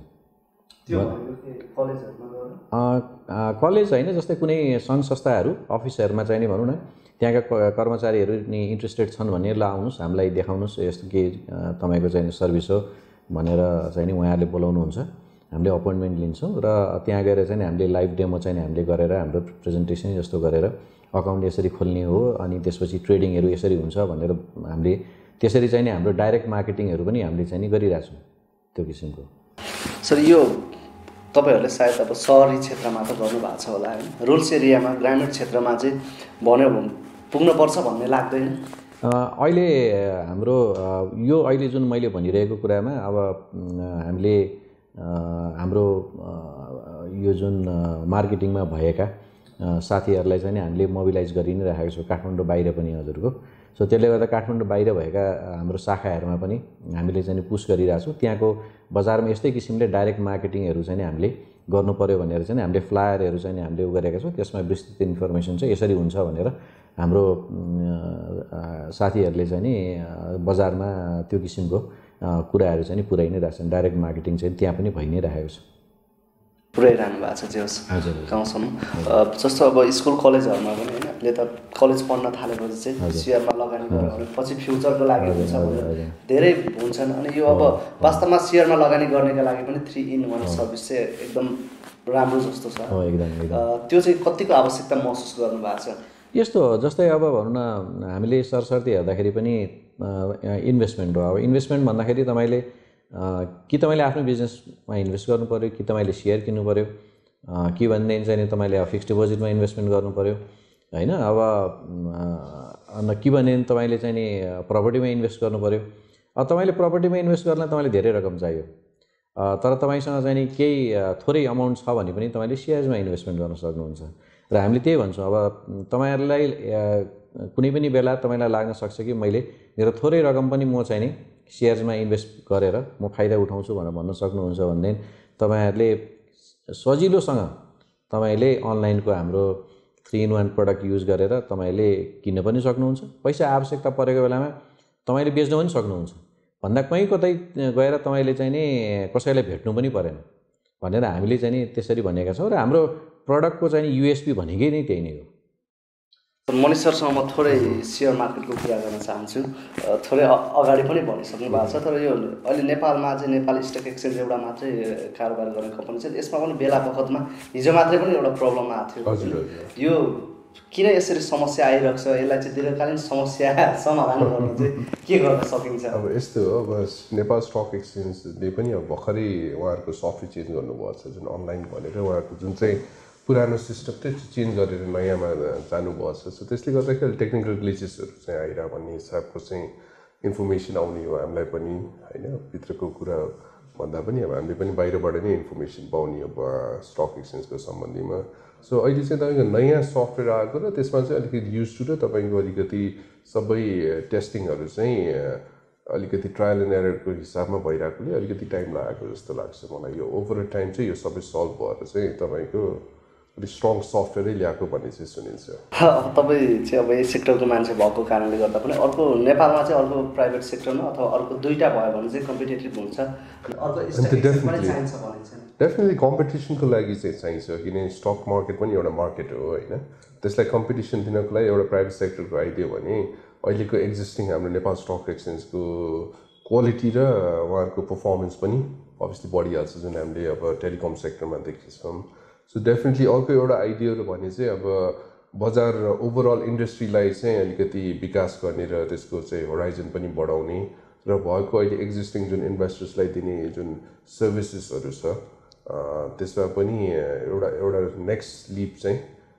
कलेज होइन जस्तै कुनै सङ्घ संस्थाहरू अफिसहरूमा चाहिँ नि भनौँ न त्यहाँका कर्मचारीहरू नि इन्ट्रेस्टेड छन् भने ल आउनुहोस् हामीलाई देखाउनुहोस् यस्तो के तपाईँको चाहिँ सर्भिस हो भनेर चाहिँ नि उहाँहरूले बोलाउनुहुन्छ हामीले अपोइन्टमेन्ट लिन्छौँ र त्यहाँ गएर चाहिँ हामीले लाइभ डेमो चाहिँ हामीले गरेर हाम्रो प्रेजेन्टेसन जस्तो गरेर अकाउन्ट यसरी खोल्ने हो अनि त्यसपछि ट्रेडिङहरू यसरी हुन्छ भनेर हामीले त्यसरी चाहिँ नि हाम्रो डाइरेक्ट मार्केटिङहरू पनि हामीले चाहिँ नि गरिरहेछौँ त्यो किसिमको सर यो तपाईँहरूले सायद अब सहरी क्षेत्रमा त गर्नुभएको छ होला होइन रुरल एरियामा ग्रामीण क्षेत्रमा चाहिँ भन्यो पुग्नुपर्छ भन्ने लाग्दैन अहिले हाम्रो यो अहिले जुन मैले भनिरहेको कुरामा अब हामीले हाम्रो यो जुन मार्केटिङमा भएका साथीहरूलाई चाहिँ हामीले मोबिलाइज गरि नै राखेको छौँ काठमाडौँ बाहिर पनि हजुरको सो त्यसले गर्दा काठमाडौँ बाहिर भएका हाम्रो शाखाहरूमा पनि हामीले चाहिँ पुस गरिरहेछौँ त्यहाँको बजारमा यस्तै किसिमले डाइरेक्ट मार्केटिङहरू चाहिँ हामीले गर्नु पर्यो भनेर चाहिँ हामीले फ्लायरहरू चाहिँ हामीले उ गरेका छौँ त्यसमा विस्तृत इन्फर्मेसन चाहिँ यसरी हुन्छ भनेर हाम्रो साथीहरूले चाहिँ नि बजारमा त्यो किसिमको कुराहरू चाहिँ पुर्याइ नै रहेछन् डाइरेक्ट मार्केटिङ चाहिँ त्यहाँ पनि भइ नै राखेको छ पुर्याइरहनु भएको छ जे होस् गाउँसम्म। जस्तो अब स्कुल कलेजहरूमा पनि होइन अहिले त कलेज पढ्न थालेपछि चाहिँ सेयरमा लगानी गर्यो भने पछि फ्युचरको लागि हुन्छ भने धेरै हुन्छन्। अनि यो अब वास्तवमा सेयरमा लगानी गर्नेका लागि पनि 3-in-1 सर्भिस चाहिँ एकदम राम्रो जस्तो छ। त्यो चाहिँ कतिको आवश्यकता महसुस गर्नुभएको छ? यस्तो जस्तै अब भनौँ न हामीले सरसर्ती हेर्दाखेरि पनि इन्भेस्टमेन्ट हो। अब इन्भेस्टमेन्ट भन्दाखेरि तपाईँले कि तपाईँले आफ्नो बिजनेसमा इन्भेस्ट गर्नु पऱ्यो, कि तपाईँले सेयर किन्नु पऱ्यो, कि भनेदेखि चाहिँ तपाईँले फिक्स्ड डिपोजिटमा इन्भेस्टमेन्ट गर्नु पऱ्यो होइन। अब कि भनेदेखि तपाईँले चाहिँ नि प्रपर्टीमा इन्भेस्ट गर्नु पऱ्यो। अब तपाईँले प्रपर्टीमा इन्भेस्ट गर्न तपाईँले धेरै रकम चाहियो, तर तपाईँसँग चाहिँ नि केही थोरै अमाउन्ट छ भने पनि तपाईँले सेयर्समा इन्भेस्टमेन्ट गर्न सक्नुहुन्छ। र हामीले त्यही भन्छौँ, अब तपाईँहरूलाई कुनै पनि बेला तपाईँलाई लाग्न सक्छ कि मैले मेरो थोरै रकम पनि म चाहिँ नि सेयर्समा इन्भेस्ट गरेर म फाइदा उठाउँछु भनेर भन्न सक्नुहुन्छ भनेदेखि तपाईँहरूले सजिलोसँग तपाईँले अनलाइनको हाम्रो 3-in-1 प्रडक्ट युज गरेर तपाईँले किन्न पनि सक्नुहुन्छ। पैसा आवश्यकता परेको बेलामा तपाईँले बेच्न पनि सक्नुहुन्छ। भन्दा कहीँ कतै गएर तपाईँले चाहिँ नि कसैलाई भेट्नु पनि परेन भनेर हामीले चाहिँ नि त्यसरी भनेका छौँ। र हाम्रो प्रडक्टको चाहिँ युएसपी भनेकै नै त्यही नै हो। मनिष सरसँग म थोरै सेयर मार्केटको कुरा गर्न चाहन्छु। थोरै अगाडि पनि भनिसक्नु भएको छ, तर यो अहिले नेपालमा चाहिँ नेपाल स्टक एक्सचेन्ज एउटा मात्रै कारोबार गर्ने कम्पनी छ। यसमा पनि बेला बखतमा हिजो मात्रै पनि एउटा प्रब्लम आएको थियो। यो किन यसरी समस्या आइरहेको छ? यसलाई चाहिँ दीर्घकालीन समस्या समाधान गर्न चाहिँ के गर्न सकिन्छ? अब यस्तो हो, अब नेपाल स्टक एक्सचेन्जले पनि अब भर्खरै उहाँहरूको सफ्टवेयर चेन्ज गर्नुभएको छ, जुन अनलाइन भनेर उहाँहरूको जुन चाहिँ पुरानो सिस्टम चाहिँ चेन्ज गरेर नयाँमा जानुभएको छ। सो त्यसले गर्दाखेरि टेक्निकल ग्लिचेसहरू चाहिँ आइरह भन्ने हिसाबको चाहिँ इन्फर्मेसन आउने हो हामीलाई पनि होइन। भित्रको कुरा भन्दा पनि अब हामीले पनि बाहिरबाट नै इन्फर्मेसन पाउने हो स्टक एक्सचेन्जको सम्बन्धीमा। सो अहिले चाहिँ तपाईँको नयाँ सफ्टवेयर आएको र त्यसमा चाहिँ अलिकति युज टु र तपाईँको अलिकति सबै टेस्टिङहरू चाहिँ अलिकति ट्रायल एन्ड एररको हिसाबमा भइरहेकोले अलिकति टाइम लागेको जस्तो लाग्छ मलाई। यो ओभर टाइम चाहिँ यो सबै सल्भ भएर चाहिँ तपाईँको अलिक स्ट्रङ सफ्टवेयरै ल्याएको भन्ने चाहिँ सुनिन्छ। तपाईँ चाहिँ अब यही सेक्टरको मान्छे भएको कारणले गर्दा पनि अर्को नेपालमा चाहिँ अर्को प्राइभेट सेक्टरमा अथवा अर्को दुईवटा भयो भने चाहिँ कम्पिटेटिभ हुन्छ। डेफिनेटली कम्पिटिसनको लागि चाहिँ चाहिन्छ, किनभने स्टक मार्केट पनि एउटा मार्केट हो होइन। त्यसलाई कम्पिटिसन दिनको लागि एउटा प्राइभेट सेक्टरको आइदियो भने अहिलेको एक्जिस्टिङ हाम्रो नेपाल स्टक एक्सचेन्जको क्वालिटी र उहाँहरूको पर्फर्मेन्स पनि अभियसली बढिहाल्छ, जुन हामीले अब टेलिकम सेक्टरमा देखेछौँ। सो डेफिनेटली अर्को एउटा आइडियाहरू भने चाहिँ अब बजार ओभरअल इन्डस्ट्रीलाई चाहिँ अलिकति विकास गर्ने र त्यसको चाहिँ होराइजन पनि बढाउने र भएको अहिले एक्जिस्टिङ जुन इन्भेस्टर्सलाई दिने जुन सर्भिसेसहरू छ त्यसमा पनि एउटा नेक्स्ट लिप चाहिँ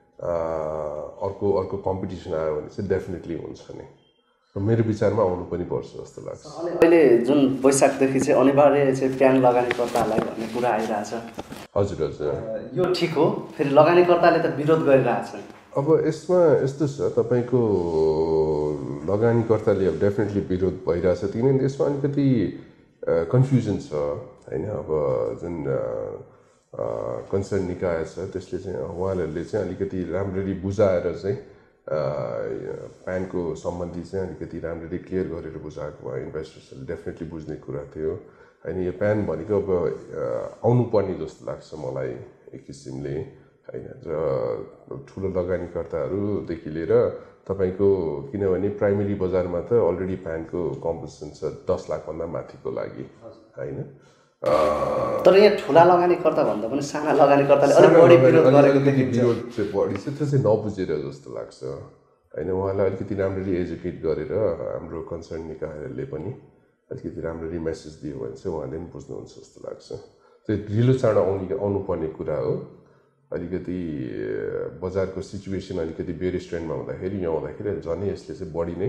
अर्को कम्पिटिसन आयो भने चाहिँ डेफिनेटली हुन्छ नि। मेरो विचारमा आउनु पनि पर्छ जस्तो लाग्छ। अहिले जुन वैशाखदेखि चाहिँ अनिवार्य चाहिँ प्यान लगानीकर्तालाई भन्ने कुरा आइरहेछ। हजुर हजुर, यो ठिक हो? फेरि लगानीकर्ताले त विरोध गरिरहेछन्। अब यसमा यस्तो छ, तपाईँको लगानीकर्ताले अब डेफिनेटली विरोध भइरहेछ, किनभने यसमा अलिकति कन्फ्युजन छ होइन। अब जुन कन्सर्न निकाय छ त्यसले चाहिँ उहाँहरूले चाहिँ अलिकति राम्ररी बुझाएर चाहिँ प्यानको सम्बन्धी चाहिँ अलिकति राम्ररी क्लियर गरेर बुझाएको भए इन्भेस्टर्सहरूले डेफिनेटली बुझ्ने कुरा थियो होइन। यो प्यान भनेको अब आउनुपर्ने जस्तो लाग्छ मलाई एक किसिमले होइन। र ठुलो लगानीकर्ताहरूदेखि लिएर तपाईँको, किनभने प्राइमेरी बजारमा त अलरेडी प्यानको कम्पोजिसन छ 10 लाखभन्दा माथिको लागि होइन। तर यहाँ ठुला लगानीकर्ता भन्दा पनि साना लगानीकर्ताले अलिक बढी विरोध गरेको देखिन्छ। विरोध चाहिँ बढी छ, त्यो चाहिँ नबुझेर जस्तो लाग्छ होइन। उहाँलाई अलिकति राम्ररी एजुकेट गरेर हाम्रो कन्सर्न निकायहरूले पनि अलिकति राम्ररी मेसेज दियो भने चाहिँ उहाँले पनि बुझ्नुहुन्छ जस्तो लाग्छ। त्यो ढिलो चाँडो आउनुपर्ने कुरा हो। अलिकति बजारको सिचुएसन अलिकति बेरिस ट्रेन्डमा हुँदाखेरि यहाँ आउँदाखेरि झनै यसले चाहिँ बढी नै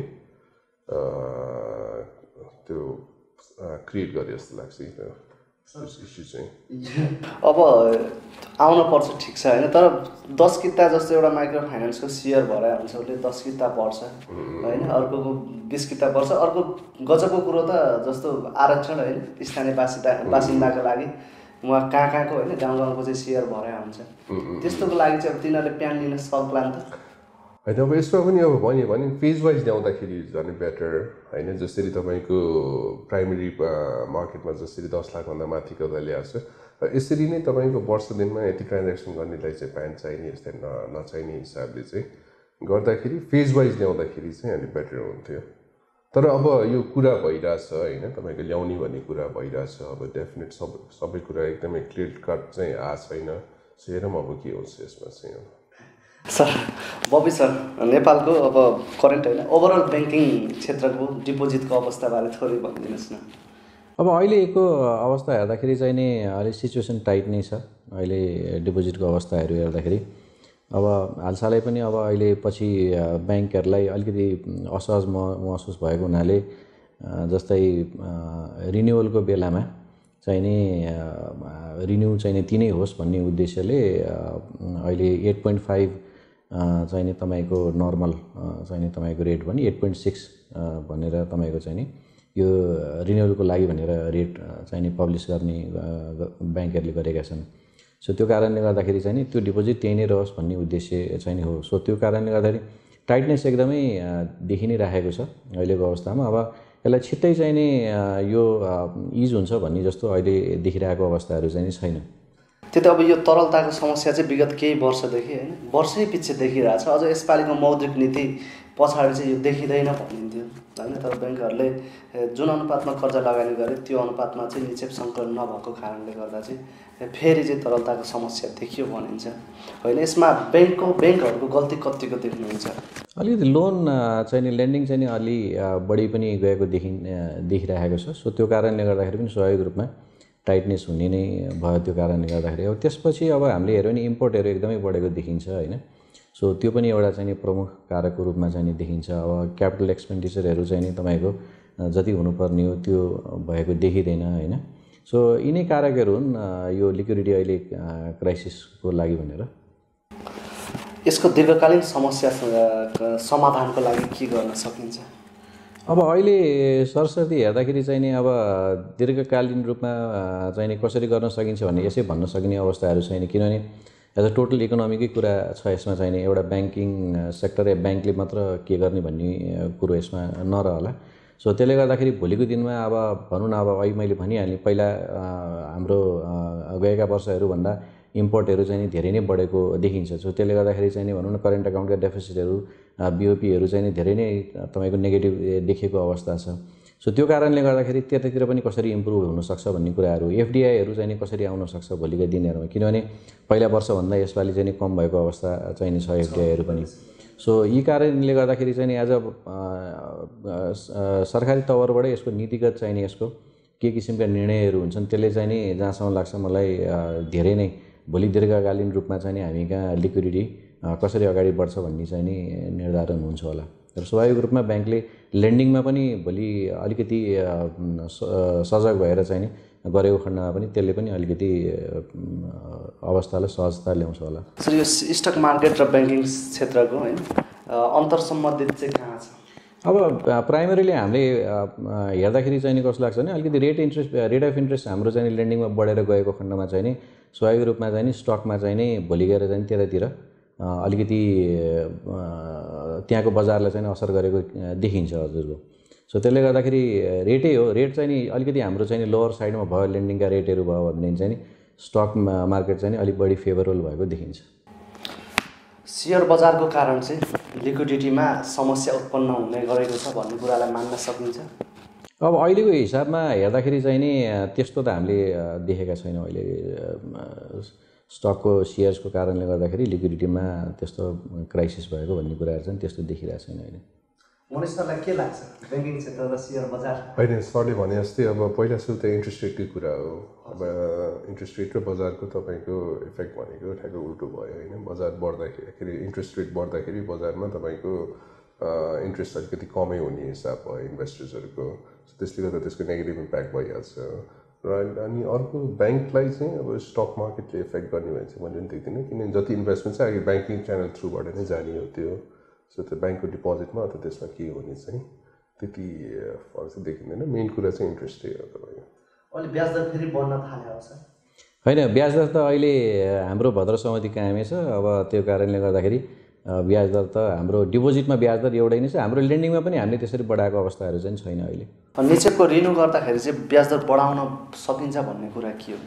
त्यो क्रिएट गरे जस्तो लाग्छ इस्यु चाहिँ। अब आउन पर्छ ठिक छ होइन, तर 10 किता जस्तो एउटा माइक्रो फाइनेन्सको सेयर भराइ हुन्छ उसले 10 किता पर्छ होइन, अर्कोको 20 किता पर्छ। अर्को गजबको कुरो त जस्तो आरक्षण होइन स्थानीय बासिन्दाको लागि उहाँ कहाँको होइन गाउँको चाहिँ सेयर भराइ हुन्छ। त्यस्तोको लागि चाहिँ अब तिनीहरूले प्यान लिन सक्लान् त होइन। अब यसमा पनि अब भन्यो भने फेज वाइज ल्याउँदाखेरि झन् बेटर होइन। जसरी तपाईँको प्राइमेरी मार्केटमा जसरी 10 लाखभन्दा माथिको ल्याएको छ यसरी नै तपाईँको वर्ष दिनमा यति ट्रान्ज्याक्सन गर्नेलाई चाहिँ प्यान चाहिने यस्तै नचाहिने हिसाबले चाहिँ गर्दाखेरि फेज वाइज ल्याउँदाखेरि चाहिँ अलिक बेटर हुन्थ्यो। तर अब यो कुरा भइरहेछ होइन, तपाईँको ल्याउने भन्ने कुरा भइरहेछ। अब डेफिनेट सबै कुरा एकदमै क्लियर कट चाहिँ आएको छैन। हेरौँ अब के हुन्छ यसमा चाहिँ। सर बबी सर, नेपालको अब करेन्ट होइन ओभरअल ब्याङ्किङ क्षेत्रको डिपोजिटको अवस्थाबारे थोरै भनिदिनुहोस् न। अब अहिलेको अवस्था हेर्दाखेरि चाहिँ नि अलिक सिचुएसन टाइट नै छ। अहिले डिपोजिटको अवस्थाहरू हेर्दाखेरि अब हालसालै पनि अब अहिले पछि ब्याङ्कहरूलाई अलिकति असहज महसुस भएको हुनाले जस्तै रिन्युअलको बेलामा चाहिँ नि रिन्यू चाहिँ नि तिनै होस् भन्ने उद्देश्यले अहिले 8.5 चाहिँ नि तपाईँको नर्मल चाहिँ नि तपाईँको रेट पनि 8.6 भनेर तपाईँको चाहिँ नि यो रिन्युअलको लागि भनेर रेट चाहिँ नि पब्लिस गर्ने ब्याङ्कहरूले गरेका छन्। सो त्यो कारणले गर्दाखेरि चाहिँ नि त्यो डिपोजिट त्यही नै रहोस् भन्ने उद्देश्य चाहिँ नि हो। सो त्यो कारणले गर्दाखेरि टाइटनेस एकदमै देखि नै राखेको छ अहिलेको अवस्थामा। अब यसलाई छिट्टै चाहिँ नि यो इज हुन्छ भन्ने जस्तो अहिले देखिरहेको अवस्थाहरू चाहिँ छैन। त्यो त अब यो तरलताको समस्या चाहिँ विगत केही वर्षदेखि होइन वर्षै पछि देखिरहेछ। अझ यसपालिको मौद्रिक नीति पछाडि चाहिँ यो देखिँदैन भनिन्थ्यो होइन। तर ब्याङ्कहरूले जुन अनुपातमा कर्जा लगानी गरे त्यो अनुपातमा चाहिँ निक्षेप सङ्कलन नभएको कारणले गर्दा चाहिँ फेरि चाहिँ तरलताको समस्या देखियो भनिन्छ होइन। यसमा ब्याङ्कहरूको गल्ती कतिको देख्नुहुन्छ? अलिकति लोन चाहिँ नि लेन्डिङ चाहिँ नि अलि बढी पनि गएको देखिरहेको छ। सो त्यो कारणले गर्दाखेरि पनि स्वाभाविक रूपमा टाइटनेस हुने नै भयो। त्यो कारणले गर्दाखेरि अब त्यसपछि अब हामीले हेऱ्यौँ भने इम्पोर्टहरू एकदमै बढेको देखिन्छ होइन। सो त्यो पनि एउटा चाहिँ नि प्रमुख कारकको रूपमा चाहिँ नि देखिन्छ। अब क्यापिटल एक्सपेन्डिचरहरू चाहिँ नि तपाईँको जति हुनुपर्ने हो त्यो भएको देखिँदैन होइन। सो यिनै कारकहरू हुन् यो लिक्विडिटी अहिले क्राइसिसको लागि भनेर। यसको दीर्घकालीन समस्या समाधानको लागि के गर्न सकिन्छ? अब अहिले सरस्वती हेर्दाखेरि चाहिँ नि अब दीर्घकालीन रूपमा चाहिँ नि कसरी गर्न सकिन्छ भन्ने यसै भन्न सकिने अवस्थाहरू छैन। किनभने एज अ टोटल इकोनोमीकै कुरा छ यसमा चाहिँ नि। एउटा ब्याङ्किङ सेक्टर या ब्याङ्कले मात्र के गर्ने भन्ने कुरो यसमा नरहला। सो त्यसले गर्दाखेरि भोलिको दिनमा अब भनौँ न अब अहिले मैले भनिहालेँ पहिला हाम्रो गएका वर्षहरूभन्दा इम्पोर्टहरू चाहिँ नि धेरै नै बढेको देखिन्छ। सो त्यसले गर्दाखेरि चाहिँ नि भनौँ न करेन्ट अकाउन्टका डेफिसिटहरू बिओपीहरू चाहिँ नि धेरै नै तपाईँको नेगेटिभ देखेको अवस्था छ। सो त्यो कारणले गर्दाखेरि त्यतातिर पनि कसरी इम्प्रुभ हुनसक्छ भन्ने कुराहरू एफडिआईहरू चाहिँ नि कसरी आउन सक्छ भोलिका दिनहरूमा। किनभने पहिला वर्षभन्दा यसपालि चाहिँ नि कम भएको अवस्था चाहिँ नि छ एफडिआईहरू पनि। सो यी कारणले गर्दाखेरि चाहिँ नि एज अ सरकारी तवरबाटै यसको नीतिगत चाहिँ नि यसको के किसिमका निर्णयहरू हुन्छन् त्यसले चाहिँ नि जहाँसम्म लाग्छ मलाई धेरै नै भोलि दीर्घकालीन रूपमा चाहिँ नि हामी कहाँ लिक्विडिटी कसरी अगाडि बढ्छ भन्ने चाहिँ नि निर्धारण हुन्छ होला। तर स्वाभाविक रूपमा ब्याङ्कले लेन्डिङमा पनि भोलि अलिकति सजग भएर चाहिँ नि गरेको खण्डमा पनि त्यसले पनि अलिकति अवस्थालाई सहजता ल्याउँछ होला। सर यो स्टक मार्केट र ब्याङ्किङ क्षेत्रको होइन अन्तर सम्बन्धित चाहिँ कहाँ छ? अब प्राइमरीली हामीले हेर्दाखेरि चाहिँ नि कस्तो लाग्छ भने अलिकति रेट अफ इन्ट्रेस्ट हाम्रो चाहिँ लेन्डिङमा बढेर गएको खण्डमा चाहिँ नि स्वाभाविक रूपमा चाहिँ नि स्टकमा चाहिँ नि भोलि गएर चाहिँ त्यतातिर अलिकति त्यहाँको बजारलाई चाहिँ असर गरेको देखिन्छ हजुरको। सो त्यसले गर्दाखेरि रेटै हो। रेट चाहिँ नि अलिकति हाम्रो चाहिँ नि लोवर साइडमा भयो लेन्डिङका रेटहरू भयो भनेदेखि चाहिँ नि स्टक मार्केट चाहिँ नि अलिक बढी फेभरेबल भएको देखिन्छ। सेयर बजारको कारण चाहिँ लिक्विडिटीमा समस्या उत्पन्न हुने गरेको छ भन्ने कुरालाई मान्न सकिन्छ? अब अहिलेको हिसाबमा हेर्दाखेरि चाहिँ नि त्यस्तो त हामीले देखेका छैनौँ। अहिले स्टकको सेयर्सको कारणले गर्दाखेरि लिक्विडिटीमा त्यस्तो क्राइसिस भएको भन्ने कुराहरू चाहिँ त्यस्तो देखिरहेको छैन अहिले। मनिष सरलाई के लाग्छ ब्याङ्किङ क्षेत्र र सेयर बजार? होइन सरले भने जस्तै अब पहिला सुरु त इन्ट्रेस्ट रेटकै कुरा हो। अब इन्ट्रेस्ट रेट र बजारको तपाईँको इफेक्ट भनेको ठ्याक्कै उल्टो भयो होइन। बजार बढ्दाखेरि इन्ट्रेस्ट रेट बढ्दाखेरि बजारमा तपाईँको इन्ट्रेस्ट अलिकति कमै हुने हिसाब भयो इन्भेस्टर्सहरूको। त्यसले गर्दा त्यसको नेगेटिभ इम्प्याक्ट भइहाल्छ। र अनि अर्को ब्याङ्कलाई चाहिँ अब स्टक मार्केटले इफेक्ट गर्ने भने चाहिँ मैले पनि देख्दिनँ। किनभने जति इन्भेस्टमेन्ट चाहिँ अघि ब्याङ्किङ च्यानल थ्रुबाट नै जाने हो त्यो। सो त्यो ब्याङ्कको डिपोजिटमा अथवा त्यसमा के हुने चाहिँ त्यति फरक चाहिँ देखिँदैन। मेन कुरा चाहिँ इन्ट्रेस्टै हो तपाईँको। अहिले ब्याज दर फेरि बढ्न थाल्यो हो सर? होइन ब्याज दर त अहिले हाम्रो भद्र सहमति कायमै छ। अब त्यो कारणले गर्दाखेरि ब्याज दर त हाम्रो डिपोजिटमा ब्याज दर एउटै नै छ। हाम्रो लेन्डिङमा पनि हामीले त्यसरी बढाएको अवस्थाहरू चाहिँ छैन अहिले। निक्षेपको रिन्यू गर्दाखेरि चाहिँ ब्याज दर बढाउन सकिन्छ भन्ने कुरा के हो?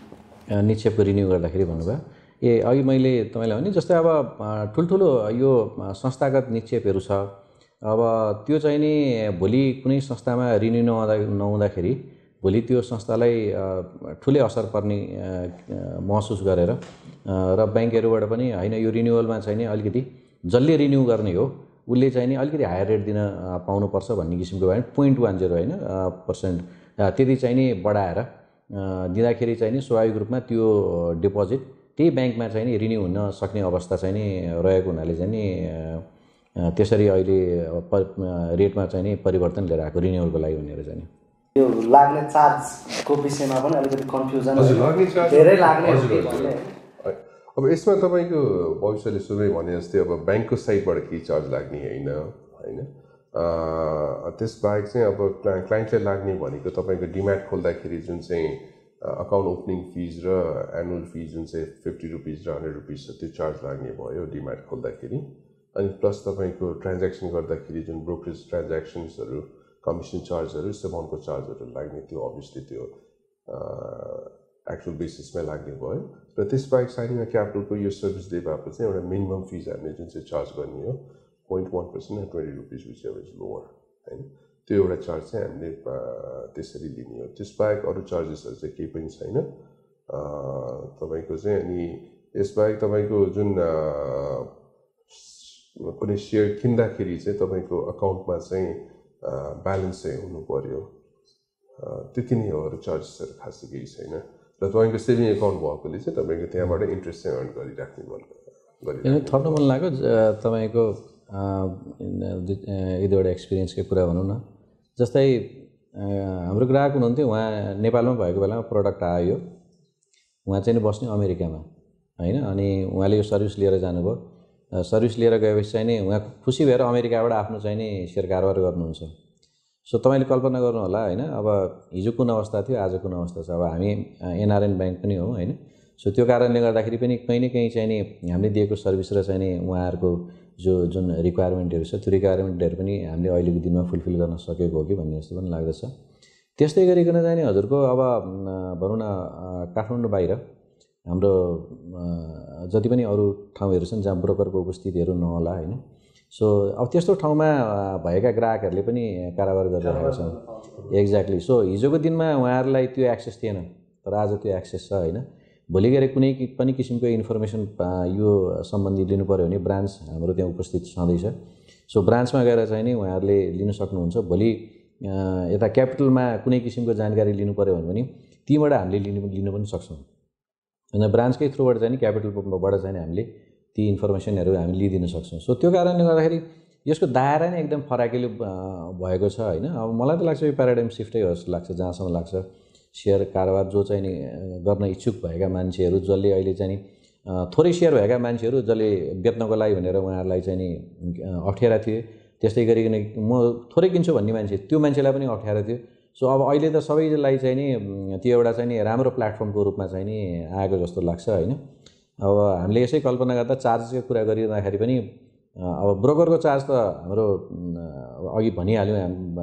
निक्षेपको रिन्यू गर्दाखेरि भन्नुभयो अघि मैले तपाईँलाई भने जस्तै अब ठुल्ठुलो यो संस्थागत निक्षेपहरू छ अब त्यो चाहिँ नि भोलि कुनै संस्थामा रिन्यू नहुँदाखेरि भोलि त्यो संस्थालाई ठुलै असर पर्ने महसुस गरेर र ब्याङ्कहरूबाट पनि होइन यो रिन्युअलमा चाहिँ नि अलिकति जसले रिन्यू गर्ने हो उसले चाहिँ नि अलिकति हायर रेट दिन पाउनुपर्छ भन्ने किसिमको भयो 0.10 होइन % त्यति चाहिँ नि बढाएर दिँदाखेरि चाहिँ नि स्वाभाविक रूपमा त्यो डिपोजिट त्यही ब्याङ्कमा चाहिँ नि रिन्यू हुन सक्ने अवस्था चाहिँ नि रहेको हुनाले चाहिँ नि त्यसरी अहिले रेटमा चाहिँ नि परिवर्तन लिएर आएको रिन्युअलको लागि भनेर चाहिँ यो लाग्ने चार्जको विषयमा पनि अलिकति कन्फ्युजन धेरै लाग्ने अब यसमा तपाईँको भविष्यले सुरुमै भने जस्तै अब ब्याङ्कको साइडबाट केही चार्ज लाग्ने होइन त्यसबाहेक चाहिँ अब क्लाइन्टले लाग्ने भनेको तपाईँको डिम्याट खोल्दाखेरि जुन चाहिँ अकाउन्ट ओपनिङ फिज र एनुअल फिज जुन चाहिँ 50 रुपिस र 100 रुपिस छ त्यो चार्ज लाग्ने भयो डिम्याट खोल्दाखेरि अनि प्लस तपाईँको ट्रान्ज्याक्सन गर्दाखेरि जुन ब्रोकरेज ट्रान्ज्याक्सन्सहरू कमिसन चार्जहरू सेभनको चार्जहरू लाग्ने त्यो अभियसली त्यो एक्चुअल बेसिसमै लाग्ने भयो र त्यसबाहेक साइनिमा क्यापिटलको यो सर्भिस डे भएको चाहिँ एउटा मिनिमम फिज हामीले जुन चाहिँ चार्ज गर्ने हो 0.1% and 20 rupees which is lower होइन त्यो एउटा चार्ज चाहिँ हामीले त्यसरी लिने हो त्यसबाहेक अरू चार्जेसहरू चाहिँ केही पनि छैन तपाईँको चाहिँ अनि यसबाहेक तपाईँको जुन कुनै सेयर किन्दाखेरि चाहिँ तपाईँको अकाउन्टमा चाहिँ ब्यालेन्स चाहिँ हुनु पर्यो त्यति नै हो अरू चार्जेसहरू खासै केही छैन र तपाईँको सेभिङ एकाउन्ट भएकोले चाहिँ तपाईँको त्यहाँबाट इन्ट्रेस्ट चाहिँ अर्न गरिराख्ने मन थप्न मन लाग्यो तपाईँको एक दुईवटा एक्सपिरियन्सकै कुरा भनौँ न जस्तै हाम्रो ग्राहक हुनुहुन्थ्यो उहाँ नेपालमा भएको बेलामा प्रडक्ट आयो उहाँ चाहिँ बस्ने अमेरिकामा होइन अनि उहाँले यो सर्भिस लिएर जानुभयो सर्भिस लिएर गएपछि चाहिँ नि उहाँ खुसी भएर अमेरिकाबाट आफ्नो चाहिँ नि सेयर कारोबार गर्नुहुन्छ सो तपाईँले कल्पना गर्नु होला होइन अब हिजो कुन अवस्था थियो आज कुन अवस्था छ अब हामी एनआरएन ब्याङ्क पनि हो होइन सो त्यो कारणले गर्दाखेरि पनि कहीँ न कहीँ चाहिँ नि हामीले दिएको सर्भिस र चाहिँ नि उहाँहरूको जुन रिक्वायरमेन्टहरू छ त्यो रिक्वायरमेन्टहरू पनि हामीले अहिलेको दिनमा फुलफिल गर्न सकेको हो कि भन्ने जस्तो पनि लाग्दछ त्यस्तै गरिकन चाहिँ नि हजुरको अब भनौँ न काठमाडौँ बाहिर हाम्रो जति पनि अरू ठाउँहरू छन् जहाँ ब्रोकरको उपस्थितिहरू नहोला होइन सो अब त्यस्तो ठाउँमा भएका ग्राहकहरूले पनि कारोबार गरिरहेका छन् एक्ज्याक्टली सो हिजोको दिनमा उहाँहरूलाई त्यो एक्सेस थिएन तर आज त्यो एक्सेस छ होइन भोलि गएर कुनै पनि किसिमको इन्फर्मेसन यो सम्बन्धी लिनु पऱ्यो भने ब्रान्च हाम्रो त्यहाँ उपस्थित छँदैछ सो ब्रान्चमा गएर चाहिँ नि उहाँहरूले लिन सक्नुहुन्छ भोलि यता क्यापिटलमा कुनै किसिमको जानकारी लिनु पऱ्यो भने तीबाट हामीले लिनु पनि सक्छौँ अनि ब्रान्चकै थ्रुबाट चाहिँ नि क्यापिटलबाट चाहिँ हामीले ती इन्फर्मेसनहरू हामी लिइदिन सक्छौँ सो त्यो कारणले गर्दाखेरि यसको दायरा नै एकदम फराकिलो भएको छ होइन अब मलाई त लाग्छ यो प्याराडाइम सिफ्टै हो जस्तो लाग्छ जहाँसम्म लाग्छ सेयर कारोबार जो चाहिँ नि गर्न इच्छुक भएका मान्छेहरू जसले अहिले चाहिँ नि थोरै सेयर भएका मान्छेहरू जसले बेच्नको लागि भनेर उहाँहरूलाई चाहिँ नि अप्ठ्यारा थियो त्यस्तै गरिकन म थोरै किन्छु भन्ने मान्छे त्यो मान्छेलाई पनि अप्ठ्यारा थियो सो अब अहिले त सबैलाई चाहिँ नि त्यो एउटा चाहिँ नि राम्रो प्लेटफर्मको रूपमा चाहिँ नि आएको जस्तो लाग्छ होइन अब हामीले यसै कल्पना गर्दा चार्जको कुरा गरिँदाखेरि पनि अब ब्रोकरको चार्ज त हाम्रो अघि भनिहाल्यौँ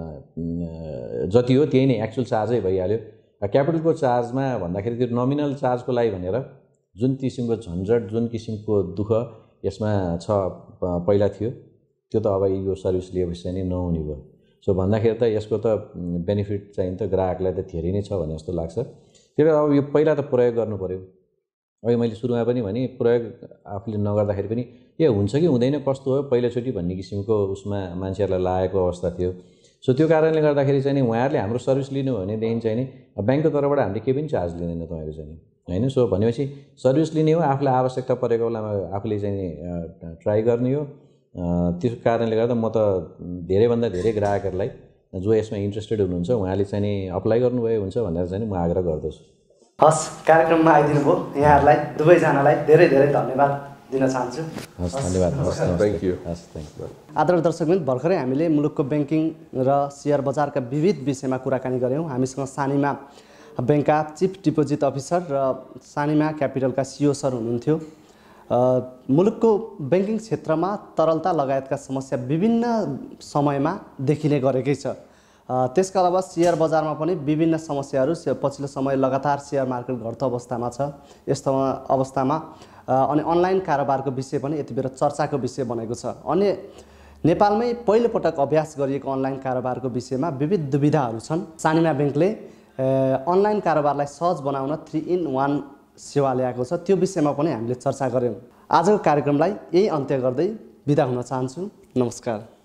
जति हो त्यही नै एक्चुअल चार्जै भइहाल्यो क्यापिटलको चार्जमा भन्दाखेरि त्यो नमिनल चार्जको लागि भनेर जुन किसिमको झन्झट जुन किसिमको दुःख यसमा छ पहिला थियो त्यो त अब यो सर्भिस लिएपछि चाहिँ नि नहुने भयो सो भन्दाखेरि त यसको त बेनिफिट चाहिँ त ग्राहकलाई त धेरै नै छ भन्ने जस्तो लाग्छ त्यही अब यो पहिला त प्रयोग गर्नु पऱ्यो अघि मैले सुरुमा पनि भने प्रयोग आफूले नगर्दाखेरि पनि हुन्छ कि हुँदैन कस्तो हो पहिलोचोटि भन्ने किसिमको उसमा मान्छेहरूलाई लागेको अवस्था थियो सो त्यो कारणले गर्दाखेरि चाहिँ नि उहाँहरूले हाम्रो सर्भिस लिनु हो भनेदेखि चाहिँ नि ब्याङ्कको तर्फबाट हामीले केही पनि चार्ज लिँदैन तपाईँहरू चाहिँ होइन सो भनेपछि सर्भिस लिने हो आफूलाई आवश्यकता परेको बेलामा आफूले चाहिँ नि ट्राई गर्ने हो त्यो कारणले गर्दा म त धेरैभन्दा धेरै ग्राहकहरूलाई जो यसमा इन्ट्रेस्टेड हुनुहुन्छ उहाँले चाहिँ नि अप्लाई गर्नुभयो हुन्छ भनेर चाहिँ नि म आग्रह गर्दछु हस् कार्यक्रममा आइदिनु भयो यहाँहरूलाई दुवैजनालाई धेरै धेरै धन्यवाद दिन चाहन्छु हस् धन्यवाद थ्याङ्क यू आदरणीय दर्शकवृन्द भर्खरै हामीले मुलुकको ब्याङ्किङ र सेयर बजारका विविध विषयमा कुराकानी गऱ्यौँ हामीसँग सानिमा ब्याङ्कका चिफ डिपोजिट अफिसर र सानिमा क्यापिटलका सिओ सर हुनुहुन्थ्यो मुलुकको ब्याङ्किङ क्षेत्रमा तरलता लगायतका समस्या विभिन्न समयमा देखिने गरेकै छ त्यसका अलावा सेयर बजारमा पनि विभिन्न समस्याहरू पछिल्लो समय लगातार सेयर मार्केट घट्दो अवस्थामा छ। यस्तो अवस्थामा अनि अनलाइन कारोबारको विषय पनि यति बेला चर्चाको विषय बनेको छ। अनि नेपालमै पहिलोपटक अभ्यास गरिएको अनलाइन कारोबारको विषयमा विविध दुविधाहरू छन्। सानिमा ब्याङ्कले अनलाइन कारोबारलाई सहज बनाउन 3-in-1 सेवा ल्याएको छ। त्यो विषयमा पनि हामीले चर्चा गऱ्यौँ। आजको कार्यक्रमलाई यही अन्त्य गर्दै बिदा हुन चाहन्छु। नमस्कार।